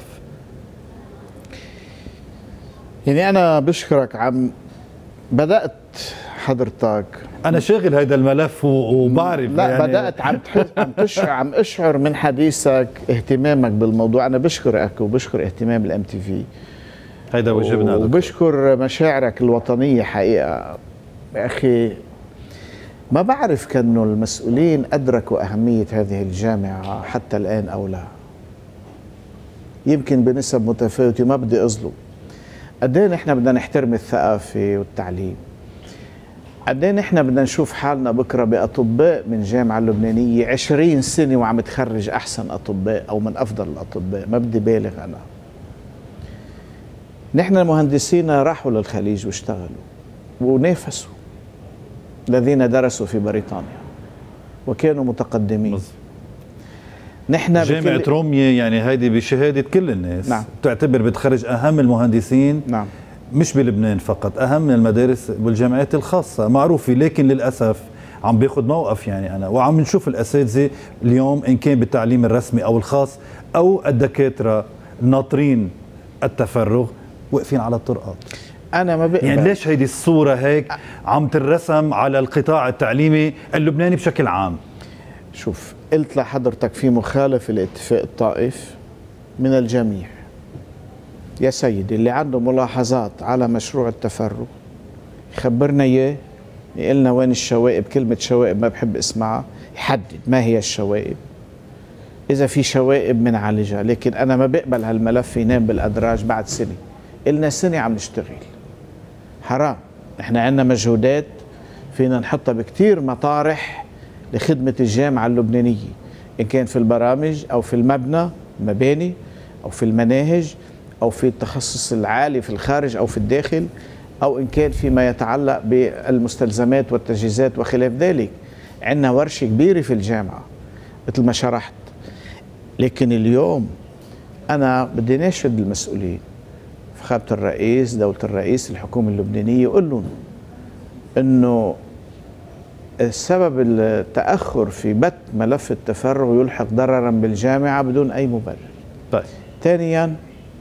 Speaker 1: يعني
Speaker 3: أنا بشكرك عم بدأت حضرتك،
Speaker 1: أنا شاغل هذا الملف وبعرف
Speaker 3: لا
Speaker 1: يعني
Speaker 3: بدأت عم عم تشعر عم أشعر من حديثك اهتمامك بالموضوع. أنا بشكرك وبشكر اهتمام الام تي في.
Speaker 1: هيدا وجبنا.
Speaker 3: وبشكر مشاعرك الوطنية حقيقة يا أخي. ما بعرف كانوا المسؤولين أدركوا أهمية هذه الجامعة حتى الآن أو لا، يمكن بنسب متفاوتة، ما بدي أظلم. قد ايه نحن بدنا نحترم الثقافة والتعليم، قد ايه نحن بدنا نشوف حالنا بكرة بأطباء من الجامعة اللبنانية عشرين سنة وعم تخرج أحسن أطباء أو من أفضل الأطباء، ما بدي بالغ أنا. نحن المهندسين راحوا للخليج واشتغلوا ونافسوا الذين درسوا في بريطانيا وكانوا متقدمين.
Speaker 1: نحن جامعة رومية يعني هيدي بشهادة كل الناس.
Speaker 3: نعم.
Speaker 1: تعتبر بتخرج أهم المهندسين.
Speaker 3: نعم.
Speaker 1: مش بلبنان فقط، أهم من المدارس والجامعات الخاصة معروفة، لكن للأسف عم باخد موقف يعني أنا، وعم نشوف الأساتذة اليوم إن كان بالتعليم الرسمي أو الخاص أو الدكاترة ناطرين التفرغ واقفين على الطرقات.
Speaker 3: أنا ما بقبل.
Speaker 1: يعني ليش هيدي الصورة هيك عم ترسم على القطاع التعليمي اللبناني بشكل عام؟
Speaker 3: شوف، قلت لحضرتك في مخالفة لاتفاق الطائف من الجميع. يا سيدي اللي عنده ملاحظات على مشروع التفرغ يخبرنا اياه، يقلنا وين الشوائب. كلمة شوائب ما بحب اسمعها، يحدد ما هي الشوائب، إذا في شوائب منعالجها. لكن أنا ما بقبل هالملف ينام بالأدراج بعد سنة. إلنا سنة عم نشتغل، حرام. إحنا عندنا مجهودات فينا نحطها بكتير مطارح لخدمة الجامعة اللبنانية، إن كان في البرامج أو في المبنى المباني أو في المناهج أو في التخصص العالي في الخارج أو في الداخل، أو إن كان فيما يتعلق بالمستلزمات والتجهيزات وخلاف ذلك. عندنا ورشة كبيرة في الجامعة مثل ما شرحت. لكن اليوم أنا بدي ناشد المسؤولين، فخامة الرئيس، دولة الرئيس، الحكومة اللبنانية، وقول لهم إنه السبب التأخر في بت ملف التفرغ يلحق ضررا بالجامعة بدون أي مبرر.
Speaker 1: طيب.
Speaker 3: ثانيا،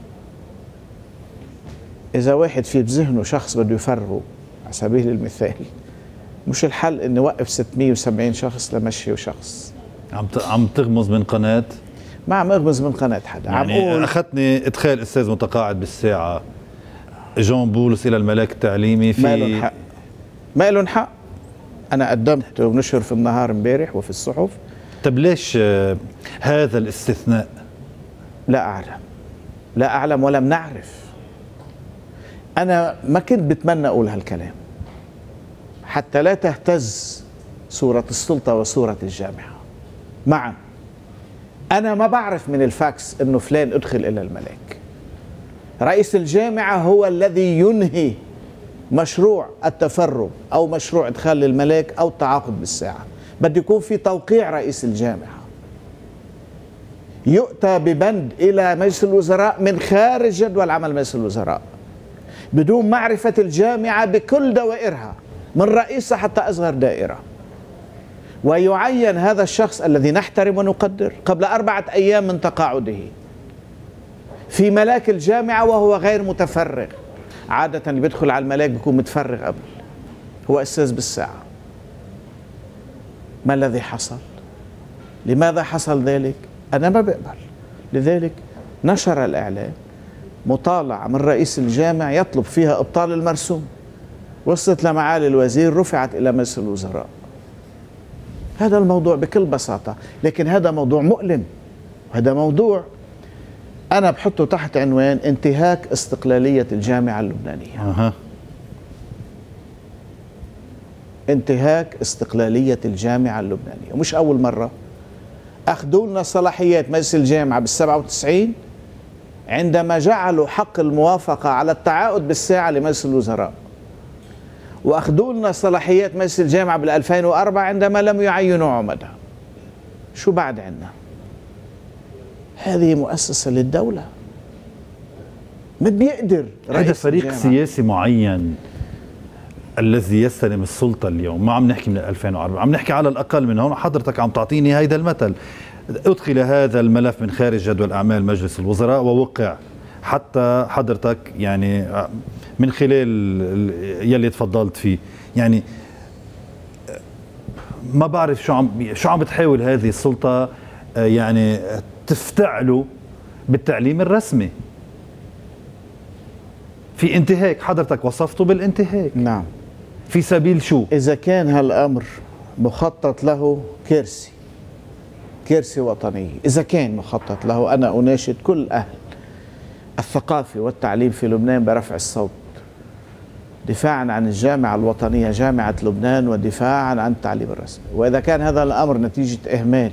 Speaker 3: إذا واحد في بذهنه شخص بده يفرغه على سبيل المثال، مش الحل إنه يوقف ستمية وسبعين شخص لمشي شخص.
Speaker 1: عم عم تغمز من قناة؟
Speaker 3: ما عم اغمز من قناة حدا.
Speaker 1: يعني
Speaker 3: عم
Speaker 1: أخذتني إدخال أستاذ متقاعد بالساعة جون بولس إلى الملاك التعليمي في
Speaker 3: ما لهم حق، ما لهم حق. أنا قدمت ونشر في النهار امبارح وفي الصحف.
Speaker 1: طب ليش هذا الاستثناء؟
Speaker 3: لا أعلم، لا أعلم ولم نعرف. أنا ما كنت بتمنى أقول هالكلام حتى لا تهتز صورة السلطة وصورة الجامعة معا. أنا ما بعرف من الفاكس إنه فلان أدخل إلى الملاك. رئيس الجامعة هو الذي ينهي مشروع التفرغ أو مشروع إدخال الملاك أو التعاقد بالساعة. بده يكون في توقيع رئيس الجامعة، يؤتى ببند إلى مجلس الوزراء من خارج جدول عمل مجلس الوزراء بدون معرفة الجامعة بكل دوائرها من رئيسها حتى أصغر دائرة، ويعين هذا الشخص الذي نحترم ونقدر قبل أربعة أيام من تقاعده في ملاك الجامعة وهو غير متفرغ. عادة اللي بيدخل على الملاك بيكون متفرغ قبل، هو أستاذ بالساعة. ما الذي حصل؟ لماذا حصل ذلك؟ أنا ما بقبل. لذلك نشر الإعلام مطالعة من رئيس الجامع يطلب فيها إبطال المرسوم، وصلت لمعالي الوزير، رفعت إلى مجلس الوزراء. هذا الموضوع بكل بساطة. لكن هذا موضوع مؤلم، هذا موضوع أنا بحطه تحت عنوان انتهاك استقلالية الجامعة اللبنانية.
Speaker 1: أه.
Speaker 3: انتهاك استقلالية الجامعة اللبنانية. ومش أول مرة. أخذوا لنا صلاحيات مجلس الجامعة بالسبعة وتسعين عندما جعلوا حق الموافقة على التعاقد بالساعة لمجلس الوزراء، وأخذوا لنا صلاحيات مجلس الجامعة بالألفين وأربعة عندما لم يعينوا عمداء. شو بعد عنا؟ هذه مؤسسة للدولة، ما بيقدر
Speaker 1: هذا فريق سياسي معين الذي يستلم السلطة اليوم. ما عم نحكي من ألفين وأربعة، عم نحكي على الأقل من هون. حضرتك عم تعطيني هيدا المثل، أدخل هذا الملف من خارج جدول أعمال مجلس الوزراء ووقع، حتى حضرتك يعني من خلال يلي تفضلت فيه. يعني ما بعرف شو عم شو عم بتحاول هذه السلطة يعني تفتعله بالتعليم الرسمي. في انتهاك، حضرتك وصفته بالانتهاك.
Speaker 3: نعم.
Speaker 1: في سبيل شو؟
Speaker 3: إذا كان هالأمر مخطط له كرسي كرسي وطنية، إذا كان مخطط له، أنا أناشد كل أهل الثقافة والتعليم في لبنان برفع الصوت دفاعا عن الجامعة الوطنية جامعة لبنان ودفاعا عن التعليم الرسمي. وإذا كان هذا الأمر نتيجة إهمال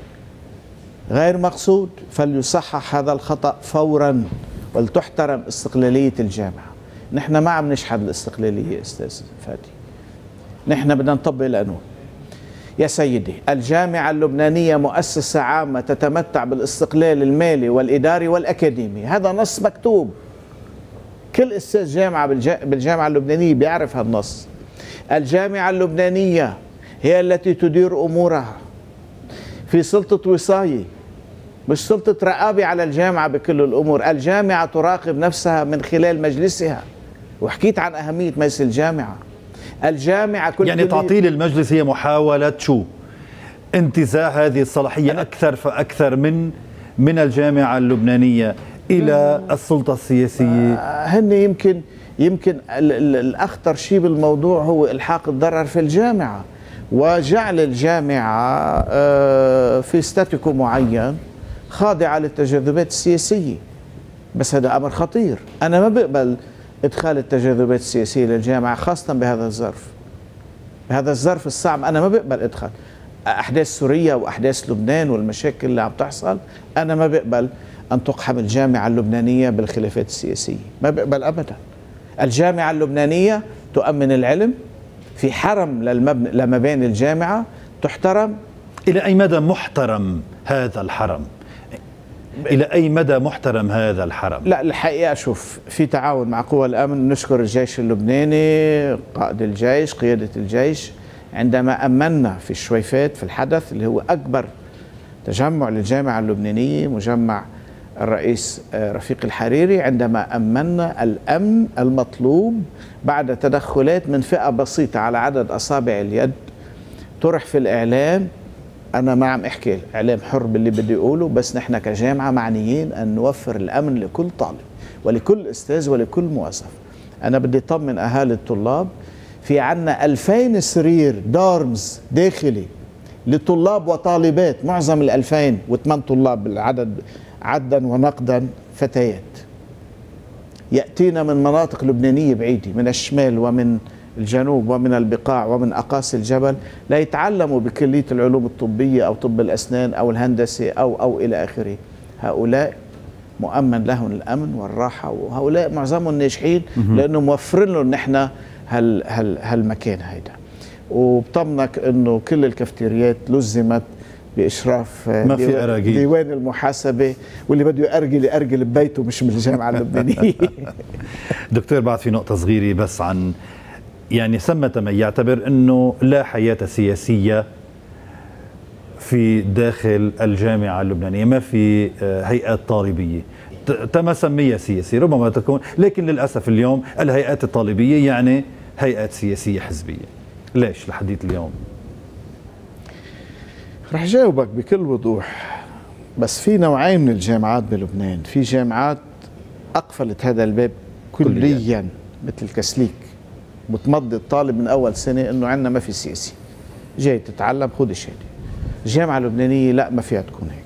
Speaker 3: غير مقصود فليصحح هذا الخطأ فورا ولتحترم استقلالية الجامعة. نحن ما عم نشحد الاستقلالية أستاذ فادي، نحن بدنا نطبق القانون. يا سيدي، الجامعة اللبنانية مؤسسة عامة تتمتع بالاستقلال المالي والإداري والأكاديمي، هذا نص مكتوب. كل أستاذ جامعة بالجامعة اللبنانية بيعرف هذا النص. الجامعة اللبنانية هي التي تدير أمورها في سلطة وصاية، مش سلطة رقابة على الجامعة بكل الأمور. الجامعة تراقب نفسها من خلال مجلسها، وحكيت عن أهمية مجلس الجامعة. الجامعة كل
Speaker 1: يعني تعطيل المجلس هي محاولة شو؟ انتزاع هذه الصلاحية أكثر فأكثر من من الجامعة اللبنانية إلى السلطة السياسية.
Speaker 3: هن يمكن يمكن الأخطر شيء بالموضوع هو إلحاق الضرر في الجامعة وجعل الجامعة في ستاتيكو معين خاضعة للتجاذبات السياسية. بس هذا أمر خطير، أنا ما بقبل إدخال التجاذبات السياسية للجامعة، خاصة بهذا الظرف بهذا الظرف الصعب. أنا ما بقبل إدخال أحداث سوريا وأحداث لبنان والمشاكل اللي عم تحصل. أنا ما بقبل أن تقحم الجامعة اللبنانية بالخلافات السياسية، ما بقبل أبدا. الجامعة اللبنانية تؤمن العلم في حرم للمبنى لمباني الجامعة تحترم.
Speaker 1: إلى أي مدى محترم هذا الحرم؟ إلى أي مدى محترم هذا الحرم؟
Speaker 3: لا الحقيقة شوف، في تعاون مع قوى الأمن. نشكر الجيش اللبناني، قائد الجيش، قيادة الجيش، عندما أمنا في الشويفات في الحدث اللي هو أكبر تجمع للجامعة اللبنانية، مجمع الرئيس رفيق الحريري، عندما أمنا الأمن المطلوب بعد تدخلات من فئة بسيطة على عدد أصابع اليد طرح في الإعلام. أنا ما عم أحكي إعلام حر باللي بدي أقوله، بس نحن كجامعة معنيين أن نوفر الأمن لكل طالب ولكل أستاذ ولكل موظف. أنا بدي أطمن أهالي الطلاب، في عنا ألفين سرير دارمز داخلي لطلاب وطالبات، معظم الألفين وثمان طلاب بالعدد عدا ونقدا فتيات يأتينا من مناطق لبنانية بعيدة، من الشمال ومن الجنوب ومن البقاع ومن أقاصي الجبل، لا يتعلموا بكلية العلوم الطبية أو طب الأسنان أو الهندسة أو أو إلى آخره. هؤلاء مؤمن لهم الأمن والراحة، وهؤلاء معظمهم ناجحين لأنه موفرين لهم نحن هال هال هالمكان هيدا. وبطمنك إنه كل الكافتريات لزمت بإشراف
Speaker 1: ما في أراجيل،
Speaker 3: ديوان المحاسبة، واللي بده يأرجل يأرجل ببيته مش من الجامعة اللبنانية.
Speaker 1: دكتور، بعد في نقطة صغيرة بس عن يعني ثمة من يعتبر أنه لا حياة سياسية في داخل الجامعة اللبنانية، ما في هيئات طالبية تم سميها سياسية، ربما تكون، لكن للأسف اليوم الهيئات الطالبية يعني هيئات سياسية حزبية. ليش لحديث اليوم؟
Speaker 3: رح جاوبك بكل وضوح، بس في نوعين من الجامعات بلبنان. في جامعات أقفلت هذا الباب كليا, كلياً مثل كسليك، بتمضي الطالب من أول سنة إنه عندنا ما في سياسي، جاي تتعلم خذ الشهادة. الجامعة اللبنانية لا، ما فيها تكون هيك.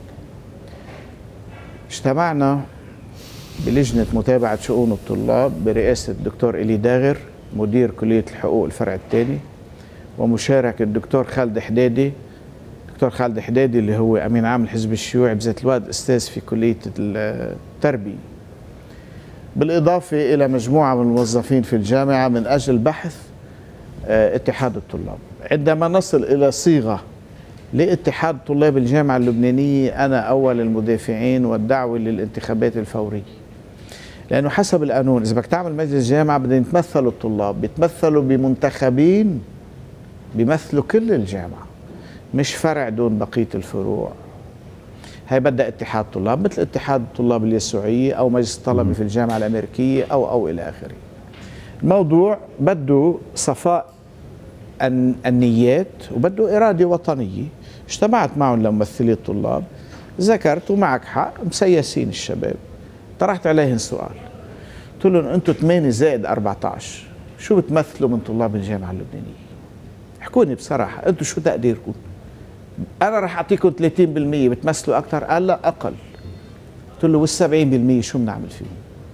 Speaker 3: اجتمعنا بلجنة متابعة شؤون الطلاب برئاسة الدكتور إلي داغر مدير كلية الحقوق الفرع الثاني، ومشاركة الدكتور خالد حدادي دكتور خالد حدادي اللي هو أمين عام الحزب الشيوعي بذات الوقت أستاذ في كلية التربية، بالإضافة إلى مجموعة من الموظفين في الجامعة من أجل بحث اتحاد الطلاب. عندما نصل إلى صيغة لاتحاد طلاب الجامعة اللبنانية، أنا أول المدافعين والدعوة للانتخابات الفورية، لأنه حسب القانون إذا بدك تعمل مجلس جامعة بدهم يتمثلوا الطلاب، بيتمثلوا بمنتخبين بيمثلوا كل الجامعة، مش فرع دون بقية الفروع. هي بدها اتحاد طلاب مثل اتحاد الطلاب اليسوعية أو مجلس الطلبة في الجامعة الأمريكية أو أو إلى آخره. الموضوع بده صفاء النيات وبده إرادة وطنية. اجتمعت معهم لممثلي الطلاب، ذكرت ومعك حق مسيسين الشباب، طرحت عليهم سؤال، قلت لهم انتم ثمانية زائد أربعة عشر شو بتمثلوا من طلاب الجامعه اللبنانيه؟ احكوني بصراحه انتم شو تقديركم؟ انا رح اعطيكم ثلاثين بالمئة بتمثلوا اكثر؟ قال لا اقل. قلت له وال سبعين بالمئة شو بنعمل فيهم؟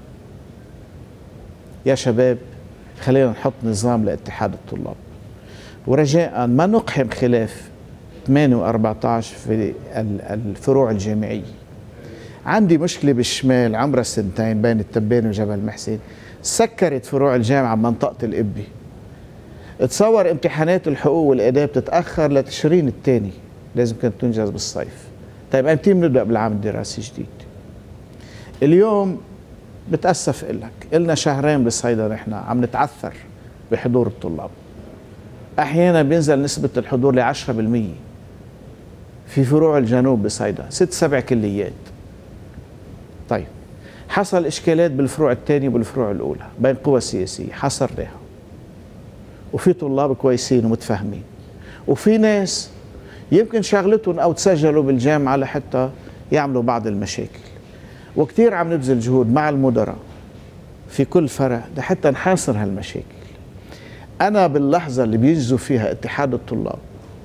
Speaker 3: يا شباب خلينا نحط نظام لاتحاد الطلاب، ورجاء ما نقحم خلاف ثمانية وأربعة عشر في الفروع الجامعيه. عندي مشكله بالشمال عمرها سنتين بين التباني وجبل محسن، سكرت فروع الجامعه بمنطقه القبه. تصور امتحانات الحقوق والاداب تتاخر لتشرين الثاني، لازم كانت تنجز بالصيف. طيب امتى بنبدا بالعام الدراسي الجديد؟ اليوم بتاسف اقول لك النا شهرين بالصيدا نحن عم نتعثر بحضور الطلاب. احيانا بينزل نسبه الحضور ل عشرة بالمئة في فروع الجنوب بصيدا، ست سبع كليات. طيب حصل اشكالات بالفروع الثانيه وبالفروع الاولى بين قوى سياسيه حصرناها، وفي طلاب كويسين ومتفاهمين، وفي ناس يمكن شغلتهم او تسجلوا بالجامعه لحتى يعملوا بعض المشاكل، وكثير عم نبذل جهود مع المدراء في كل فرع لحتى نحاصر هالمشاكل. انا باللحظه اللي بيجزوا فيها اتحاد الطلاب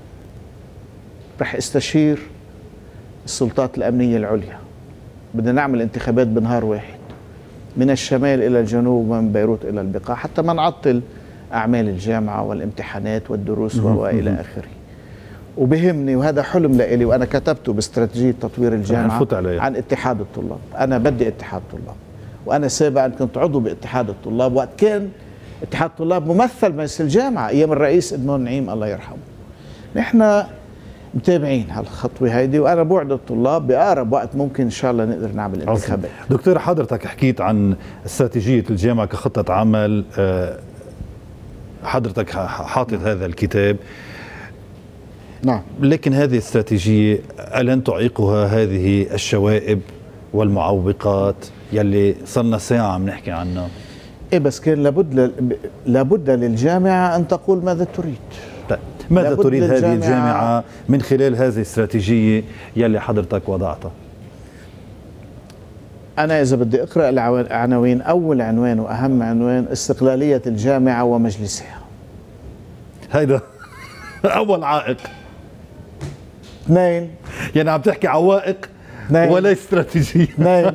Speaker 3: رح استشير السلطات الامنيه العليا. بدنا نعمل انتخابات بنهار واحد من الشمال الى الجنوب ومن بيروت الى البقاع حتى ما نعطل اعمال الجامعه والامتحانات والدروس والى اخره. وبهمني وهذا حلم لإلي وانا كتبته باستراتيجيه تطوير الجامعه عن اتحاد الطلاب. انا بدي اتحاد طلاب، وانا سابقا كنت عضو باتحاد الطلاب وقت كان اتحاد الطلاب ممثل بمجلس الجامعه ايام الرئيس ادنان نعيم الله يرحمه. نحن متابعين هالخطوه هيدي، وانا بوعد الطلاب باقرب وقت ممكن ان شاء الله نقدر نعمل انتخابات.
Speaker 1: دكتور حضرتك حكيت عن استراتيجيه الجامعه كخطه عمل، حضرتك حاطط هذا الكتاب.
Speaker 3: نعم،
Speaker 1: لكن هذه الاستراتيجية ألن تعيقها هذه الشوائب والمعوقات يلي صرنا ساعة عم نحكي عنها؟
Speaker 3: إيه بس كان لابد ل... لابد للجامعة أن تقول ماذا تريد.
Speaker 1: طيب ماذا تريد هذه الجامعة من خلال هذه الاستراتيجية يلي حضرتك وضعتها؟
Speaker 3: أنا إذا بدي أقرأ العناوين، أول عنوان وأهم عنوان استقلالية الجامعة ومجلسها. هيدا
Speaker 1: أول عائق.
Speaker 3: اثنين،
Speaker 1: يعني عم تحكي عوائق ولا استراتيجية.
Speaker 3: اثنين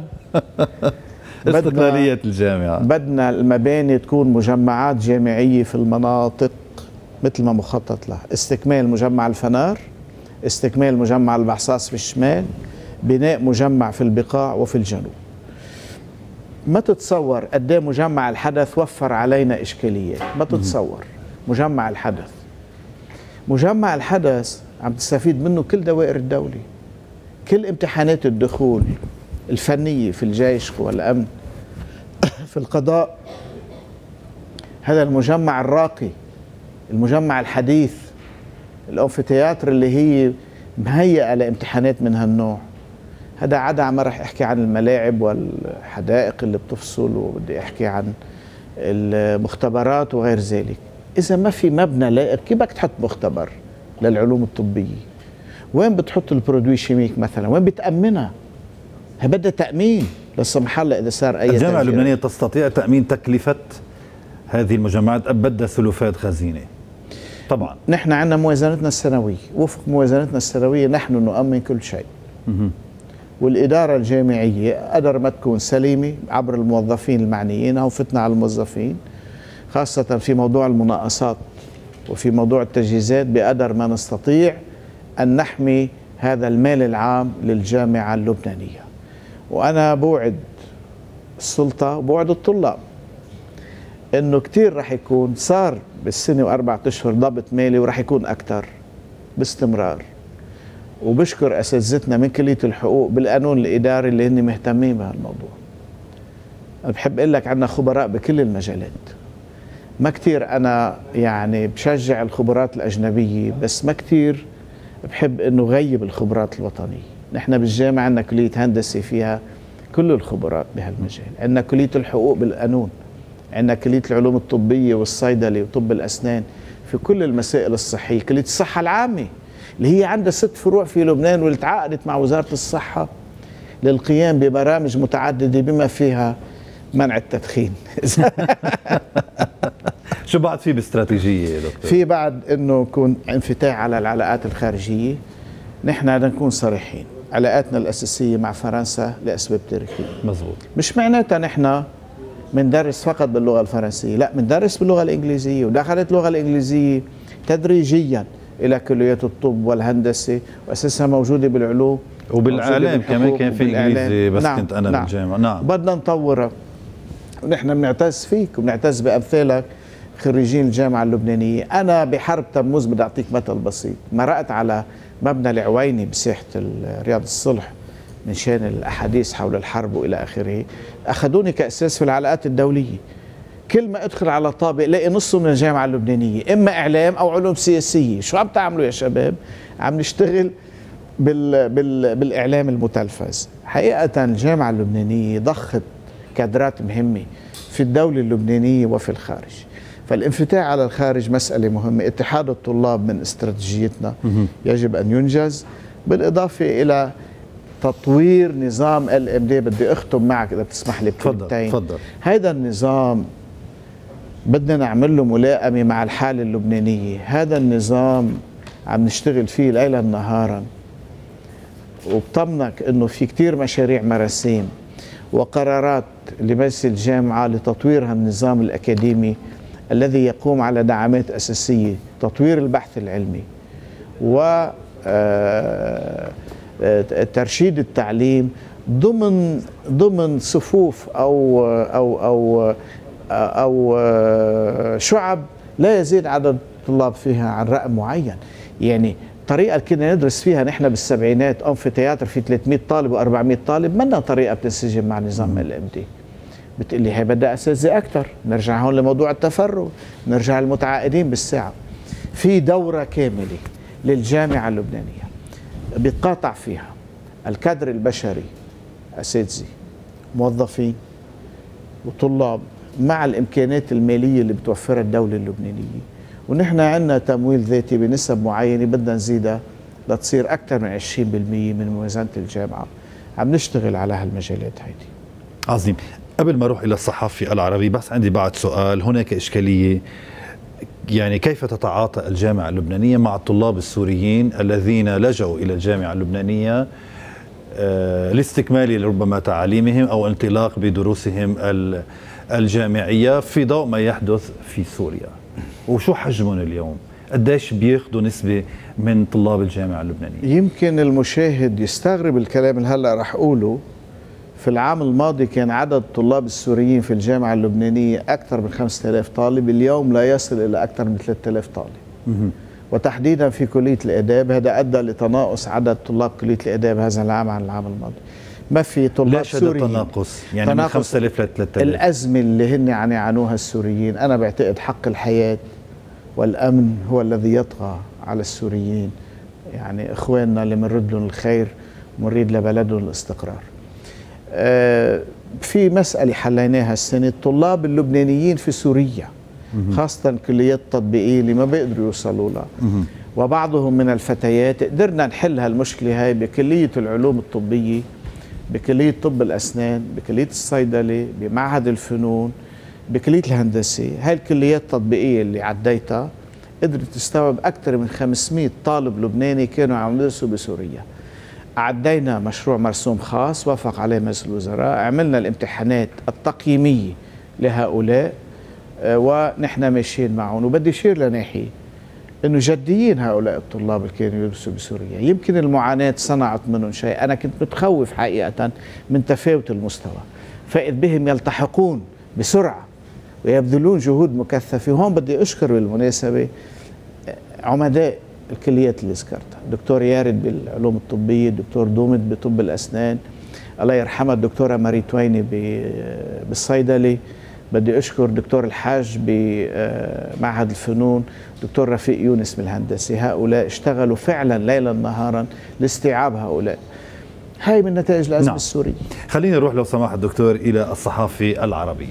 Speaker 1: استقلالية الجامعة.
Speaker 3: بدنا المباني تكون مجمعات جامعية في المناطق مثل ما مخطط لها، استكمال مجمع الفنار، استكمال مجمع البحصاص في الشمال، بناء مجمع في البقاع وفي الجنوب. ما تتصور قد ايه مجمع الحدث وفر علينا إشكاليات، ما تتصور. مجمع الحدث مجمع الحدث عم تستفيد منه كل دوائر الدولة، كل امتحانات الدخول الفنية في الجيش والأمن في القضاء. هذا المجمع الراقي، المجمع الحديث، الأنفيتياتر اللي هي مهيئة لامتحانات من هالنوع. هذا عدا ما رح أحكي عن الملاعب والحدائق اللي بتفصل، وبدي أحكي عن المختبرات وغير ذلك. إذا ما في مبنى لائق كيف بدك تحط مختبر للعلوم الطبية؟ وين بتحط البرودوي شيميك مثلا؟ وين بتأمنها؟ هي بدها تأمين لا سمح الله إذا صار أي
Speaker 1: الجامعة اللبنانية تستطيع تأمين تكلفة هذه المجمعات أم بدها سلوفات خزينة؟ طبعا
Speaker 3: نحن عندنا موازنتنا السنوية، وفق موازنتنا السنوية نحن نؤمن كل شيء. والإدارة الجامعية قدر ما تكون سليمة عبر الموظفين المعنيين، أو فتنا على الموظفين خاصة في موضوع المناقصات وفي موضوع التجهيزات، بقدر ما نستطيع أن نحمي هذا المال العام للجامعة اللبنانية. وأنا بوعد السلطة وبوعد الطلاب أنه كتير رح يكون صار بالسنة وأربعة أشهر ضبط مالي، ورح يكون أكتر باستمرار. وبشكر أساتذتنا من كلية الحقوق بالقانون الإداري اللي هن مهتمين بهالموضوع. أنا بحب أقول لك عندنا خبراء بكل المجالات. ما كتير أنا يعني بشجع الخبرات الأجنبية، بس ما كتير بحب إنه غيب الخبرات الوطنية. نحن بالجامعة عندنا كلية هندسة فيها كل الخبرات بهالمجال، عندنا كلية الحقوق بالقانون، عندنا كلية العلوم الطبية والصيدلة وطب الأسنان في كل المسائل الصحية، كلية الصحة العامة اللي هي عندها ست فروع في لبنان واللي تعاقدت مع وزارة الصحة للقيام ببرامج متعددة بما فيها منع التدخين.
Speaker 1: شو بعد في باستراتيجية يا دكتور؟
Speaker 3: في بعد انه يكون انفتاح على العلاقات الخارجية. نحن بدنا نكون صريحين، علاقاتنا الأساسية مع فرنسا لأسباب تاريخية.
Speaker 1: مزبوط.
Speaker 3: مش معناتها نحن مندرس فقط باللغة الفرنسية، لا، مندرس باللغة الإنجليزية، ودخلت اللغة الإنجليزية تدريجيا إلى كليات الطب والهندسة، وأساسها موجودة بالعلوم
Speaker 1: وبالإعلام كمان كان في إنجليزي بس
Speaker 3: نعم.
Speaker 1: كنت أنا
Speaker 3: نعم.
Speaker 1: بالجامعة. نعم.
Speaker 3: بدنا نطورها، ونحن بنعتز فيك وبنعتز بأمثالك خريجين الجامعة اللبنانية. أنا بحرب تموز بدي أعطيك مثل بسيط. مرقت على مبنى العويني بساحة رياض الصلح من شان الأحاديث حول الحرب وإلى آخره، أخذوني كأساس في العلاقات الدولية. كل ما أدخل على طابق لاقي نصه من الجامعة اللبنانية، إما إعلام أو علوم سياسية. شو عم تعملوا يا شباب؟ عم نشتغل بال بال بالإعلام المتلفز. حقيقة الجامعة اللبنانية ضخت كادرات مهمة في الدولة اللبنانية وفي الخارج. فالانفتاح على الخارج مسألة مهمة. اتحاد الطلاب من استراتيجيتنا يجب أن ينجز، بالإضافة إلى تطوير نظام ال ام دي. بدي أختم معك إذا بتسمح لي بكلمتين.
Speaker 1: تفضل.
Speaker 3: هذا النظام بدنا نعمل له ملائمة مع الحالة اللبنانية. هذا النظام عم نشتغل فيه ليلا نهارا، وبطمنك إنه في كتير مشاريع مراسيم وقرارات لمجلس الجامعة لتطوير النظام الأكاديمي الذي يقوم على دعامات أساسية: تطوير البحث العلمي وترشيد التعليم ضمن ضمن صفوف أو أو أو أو شعب لا يزيد عدد الطلاب فيها عن رقم معين. يعني طريقة كنا ندرس فيها نحن بالسبعينات أنفيتياتر في ثلاثمئة طالب وأربعمئة طالب، منا طريقة بتنسجم مع نظام ال ام دي. بتقلي هي بدها أساتذة أكثر. نرجع هون لموضوع التفرغ، نرجع المتعاقدين بالساعة. في دورة كاملة للجامعة اللبنانية بيتقاطع فيها الكادر البشري، أساتذة، موظفين وطلاب، مع الإمكانيات المالية اللي بتوفرها الدولة اللبنانية. ونحن عندنا تمويل ذاتي بنسب معينة بدنا نزيدها لتصير أكثر من عشرين بالمئة من موازنة الجامعة. عم نشتغل على هالمجالات هيدي.
Speaker 1: عظيم. قبل ما اروح الى الصحافي العربي بس عندي بعد سؤال. هناك اشكاليه، يعني كيف تتعاطى الجامعه اللبنانيه مع الطلاب السوريين الذين لجأوا الى الجامعه اللبنانيه آه لاستكمال ربما تعاليمهم او انطلاق بدروسهم الجامعيه في ضوء ما يحدث في سوريا؟ وشو حجمهم اليوم؟ قديش بياخذوا نسبه من طلاب الجامعه اللبنانيه؟
Speaker 3: يمكن المشاهد يستغرب الكلام اللي هلا رح اقوله. في العام الماضي كان عدد الطلاب السوريين في الجامعة اللبنانية أكثر من خمسة آلاف طالب، اليوم لا يصل إلى أكثر من ثلاثة آلاف طالب. وتحديدا في كلية الآداب، هذا أدى لتناقص عدد طلاب كلية الآداب هذا العام عن العام الماضي. ما في طلاب سوريين.
Speaker 1: تناقص يعني تناقص من خمسة آلاف ل ثلاثة آلاف.
Speaker 3: الأزمة اللي هن عم يعانوها السوريين، أنا بعتقد حق الحياة والأمن هو الذي يطغى على السوريين. يعني إخواننا اللي منرد لهم الخير ونريد لبلدهم الاستقرار. في مسألة حليناها السنة: الطلاب اللبنانيين في سوريا خاصة كليات التطبيقية اللي ما بيقدروا يوصلوا لها، وبعضهم من الفتيات، قدرنا نحل هالمشكلة هاي بكلية العلوم الطبية، بكلية طب الأسنان، بكلية الصيدلة، بمعهد الفنون، بكلية الهندسة. هاي الكليات التطبيقية اللي عديتها قدرت تستوعب أكثر من خمسمئة طالب لبناني كانوا عم يدرسوا بسوريا. عدينا مشروع مرسوم خاص وافق عليه مجلس الوزراء، عملنا الامتحانات التقييمية لهؤلاء ونحن ماشيين معهم. وبدي أشير لناحية إنه جديين هؤلاء الطلاب اللي كانوا يدرسوا بسوريا. يمكن المعاناة صنعت منهم شيء، أنا كنت متخوف حقيقة من تفاوت المستوى، فإذ بهم يلتحقون بسرعة ويبذلون جهود مكثفة. وهون بدي أشكر بالمناسبة عمداء الكليات اللي ذكرتها: الدكتور يارد بالعلوم الطبية، الدكتور دومت بطب الأسنان، الله يرحمها الدكتورة ماري تويني بالصيدلة، بدي أشكر دكتور الحاج بمعهد الفنون، دكتور رفيق يونس بالهندسة. هؤلاء اشتغلوا فعلا ليلا نهارا لاستيعاب هؤلاء. هاي من نتائج الأزمة نعم. السورية.
Speaker 1: خلينا نروح لو سمح الدكتور إلى الصحافي العربي.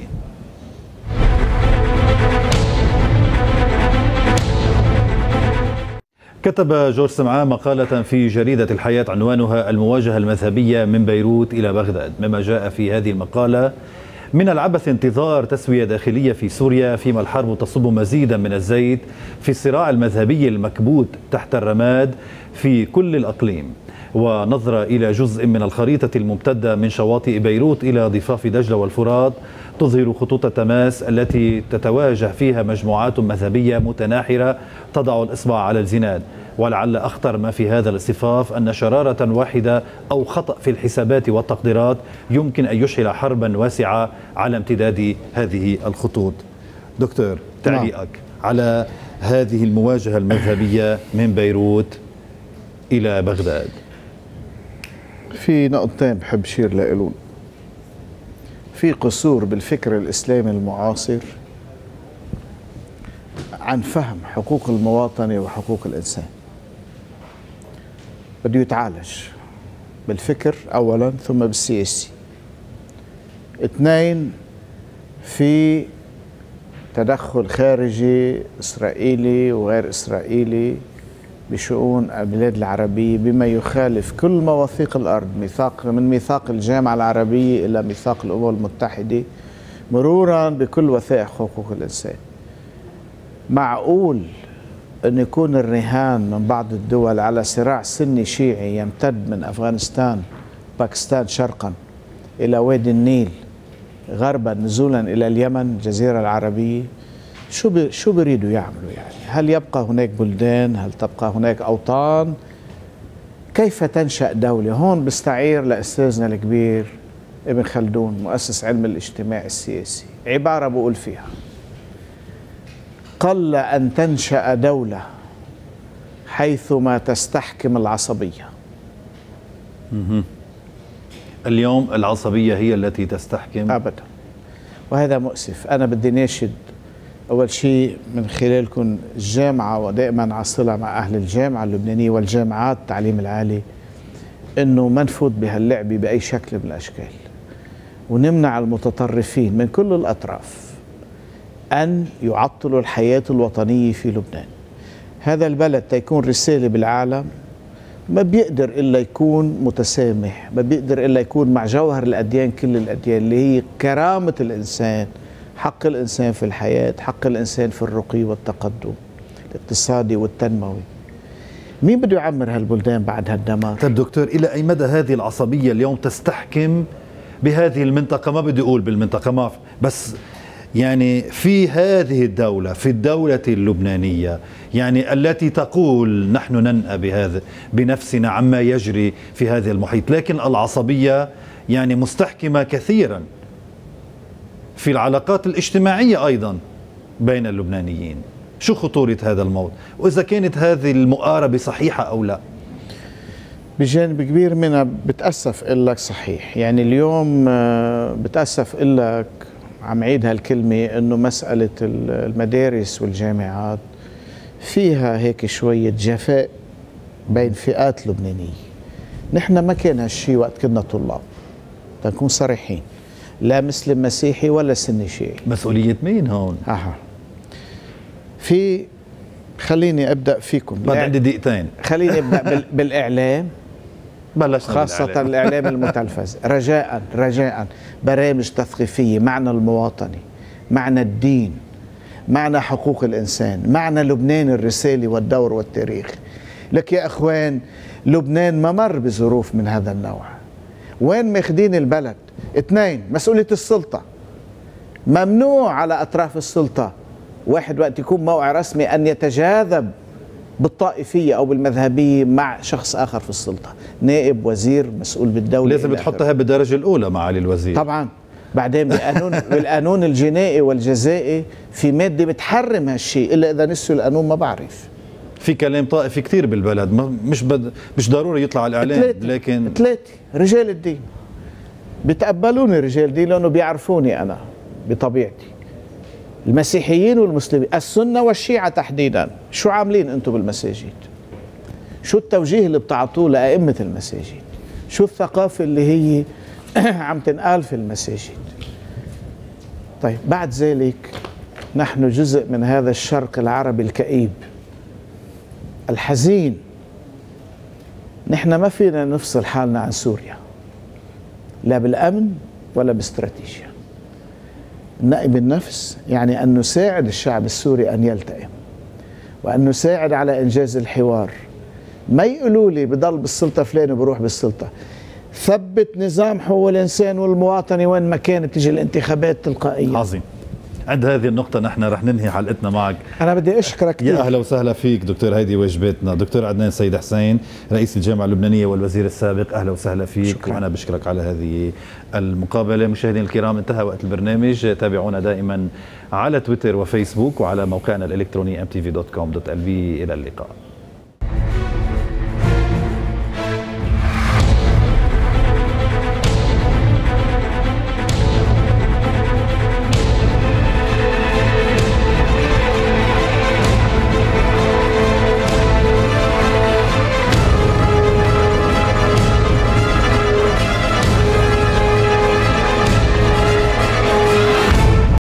Speaker 1: كتب جورج سمعان مقالة في جريدة الحياة عنوانها: المواجهة المذهبية من بيروت إلى بغداد، مما جاء في هذه المقالة من العبث انتظار تسوية داخلية في سوريا فيما الحرب تصب مزيدا من الزيت في الصراع المذهبي المكبوت تحت الرماد في كل الأقليم، ونظرة إلى جزء من الخريطة الممتدة من شواطئ بيروت إلى ضفاف دجلة والفرات تظهر خطوط التماس التي تتواجه فيها مجموعات مذهبية متناحرة تضع الإصبع على الزناد. ولعل أخطر ما في هذا الاصطفاف أن شرارة واحدة أو خطأ في الحسابات والتقديرات يمكن أن يشعل حربا واسعة على امتداد هذه الخطوط. دكتور، تعليقك على هذه المواجهة المذهبية من بيروت إلى بغداد؟
Speaker 3: في نقطتين بحب شير لإلون. في قصور بالفكر الإسلامي المعاصر عن فهم حقوق المواطنة وحقوق الإنسان، بده يتعالج بالفكر أولا ثم بالسياسي. اثنين، في تدخل خارجي إسرائيلي وغير إسرائيلي بشؤون البلاد العربية بما يخالف كل مواثيق الأرض، ميثاق من ميثاق الجامعة العربية إلى ميثاق الأمم المتحدة مرورا بكل وثائق حقوق الإنسان. معقول أن يكون الرهان من بعض الدول على صراع سني شيعي يمتد من أفغانستان باكستان شرقا إلى وادي النيل غربا نزولا إلى اليمن الجزيرة العربية؟ شو بي شو بيريدوا يعملوا يعني؟ هل يبقى هناك بلدان؟ هل تبقى هناك أوطان؟ كيف تنشأ دولة؟ هون بستعير لأستاذنا الكبير ابن خلدون مؤسس علم الاجتماع السياسي، عبارة بقول فيها: قل أن تنشأ دولة حيثما تستحكم العصبية.
Speaker 1: اليوم العصبية هي التي تستحكم
Speaker 3: أبدا، وهذا مؤسف. أنا بدي ناشد أول شيء من خلالكم الجامعة، ودائما على صلة مع أهل الجامعة اللبنانية والجامعات التعليم العالي، إنه ما نفوت بهاللعبة بأي شكل من الأشكال، ونمنع المتطرفين من كل الأطراف أن يعطلوا الحياة الوطنية في لبنان. هذا البلد تيكون رسالة بالعالم، ما بيقدر إلا يكون متسامح، ما بيقدر إلا يكون مع جوهر الأديان، كل الأديان اللي هي كرامة الإنسان، حق الإنسان في الحياة، حق الإنسان في الرقي والتقدم الاقتصادي والتنموي. مين بده يعمر هالبلدان بعد هالدمار؟
Speaker 1: طيب دكتور، إلى أي مدى هذه العصبية اليوم تستحكم بهذه المنطقة؟ ما بدي أقول بالمنطقة، ما بس يعني في هذه الدولة، في الدولة اللبنانية، يعني التي تقول نحن ننأى بهذا بنفسنا عما يجري في هذا المحيط، لكن العصبية يعني مستحكمة كثيرا في العلاقات الاجتماعية أيضا بين اللبنانيين. شو خطورة هذا الموضوع، وإذا كانت هذه المقاربة صحيحة أو لا؟
Speaker 3: بجانب كبير منها بتأسف إلك صحيح. يعني اليوم بتأسف إلك، عم عيد هالكلمة، إنه مسألة المدارس والجامعات فيها هيك شوية جفاء بين فئات لبنانية. نحن ما كان هالشي وقت كنا طلاب، تنكون صريحين، لا مسلم مسيحي ولا سني شيعي.
Speaker 1: مسؤولية مين هون؟
Speaker 3: أها في خليني أبدأ فيكم
Speaker 1: بعد عندي دقيقتين.
Speaker 3: خليني أبدأ بالإعلام،
Speaker 1: بلش
Speaker 3: خاصة بالإعلام. الإعلام المتلفز. رجاء رجاء برامج تثقيفية معنى المواطنة، معنى الدين، معنى حقوق الإنسان، معنى لبنان الرسالة والدور والتاريخ. لك يا أخوان، لبنان ما مر بظروف من هذا النوع. وين ماخدين البلد؟ اثنين، مسؤولية السلطة. ممنوع على أطراف السلطة واحد وقت يكون موقع رسمي أن يتجاذب بالطائفية أو بالمذهبية مع شخص آخر في السلطة، نائب، وزير، مسؤول بالدولة.
Speaker 1: لازم تحطها بالدرجة الأولى مع علي الوزير
Speaker 3: طبعا. بعدين بالقانون بالقانون الجنائي والجزائي في مادة بتحرم هالشيء، إلا إذا نسوا القانون ما بعرف.
Speaker 1: في كلام طائفي كثير بالبلد، مش بد... مش ضروري يطلع على الإعلام، لكن
Speaker 3: ثلاثة رجال الدين بيتقبلوني، رجال الدين، لأنه بيعرفوني أنا بطبيعتي. المسيحيين والمسلمين، السنة والشيعة تحديدا، شو عاملين أنتم بالمساجد؟ شو التوجيه اللي بتعطوه لأئمة المساجد؟ شو الثقافة اللي هي عم تنقال في المساجد؟ طيب بعد ذلك نحن جزء من هذا الشرق العربي الكئيب الحزين. نحن ما فينا نفصل حالنا عن سوريا، لا بالأمن ولا باستراتيجيا. النائب النفس يعني أن نساعد الشعب السوري أن يلتئم، وأن نساعد على إنجاز الحوار. ما يقولوا لي بضل بالسلطة فلان وبروح بالسلطة. ثبت نظام حقوق الإنسان والمواطنة وين ما كانت تجي الانتخابات تلقائيا.
Speaker 1: عظيم. عند هذه النقطة نحن رح ننهي حلقتنا معك.
Speaker 3: أنا بدي أشكرك كثير.
Speaker 1: يا أهلا وسهلا فيك دكتور، هيدي واجباتنا. دكتور عدنان سيد حسين، رئيس الجامعة اللبنانية والوزير السابق، أهلا وسهلا فيك. شكرا. وأنا بشكرك على هذه المقابلة. مشاهدينا الكرام، انتهى وقت البرنامج. تابعونا دائما على تويتر وفيسبوك وعلى موقعنا الإلكتروني ام تي في دوت كوم دوت ال في. إلى اللقاء.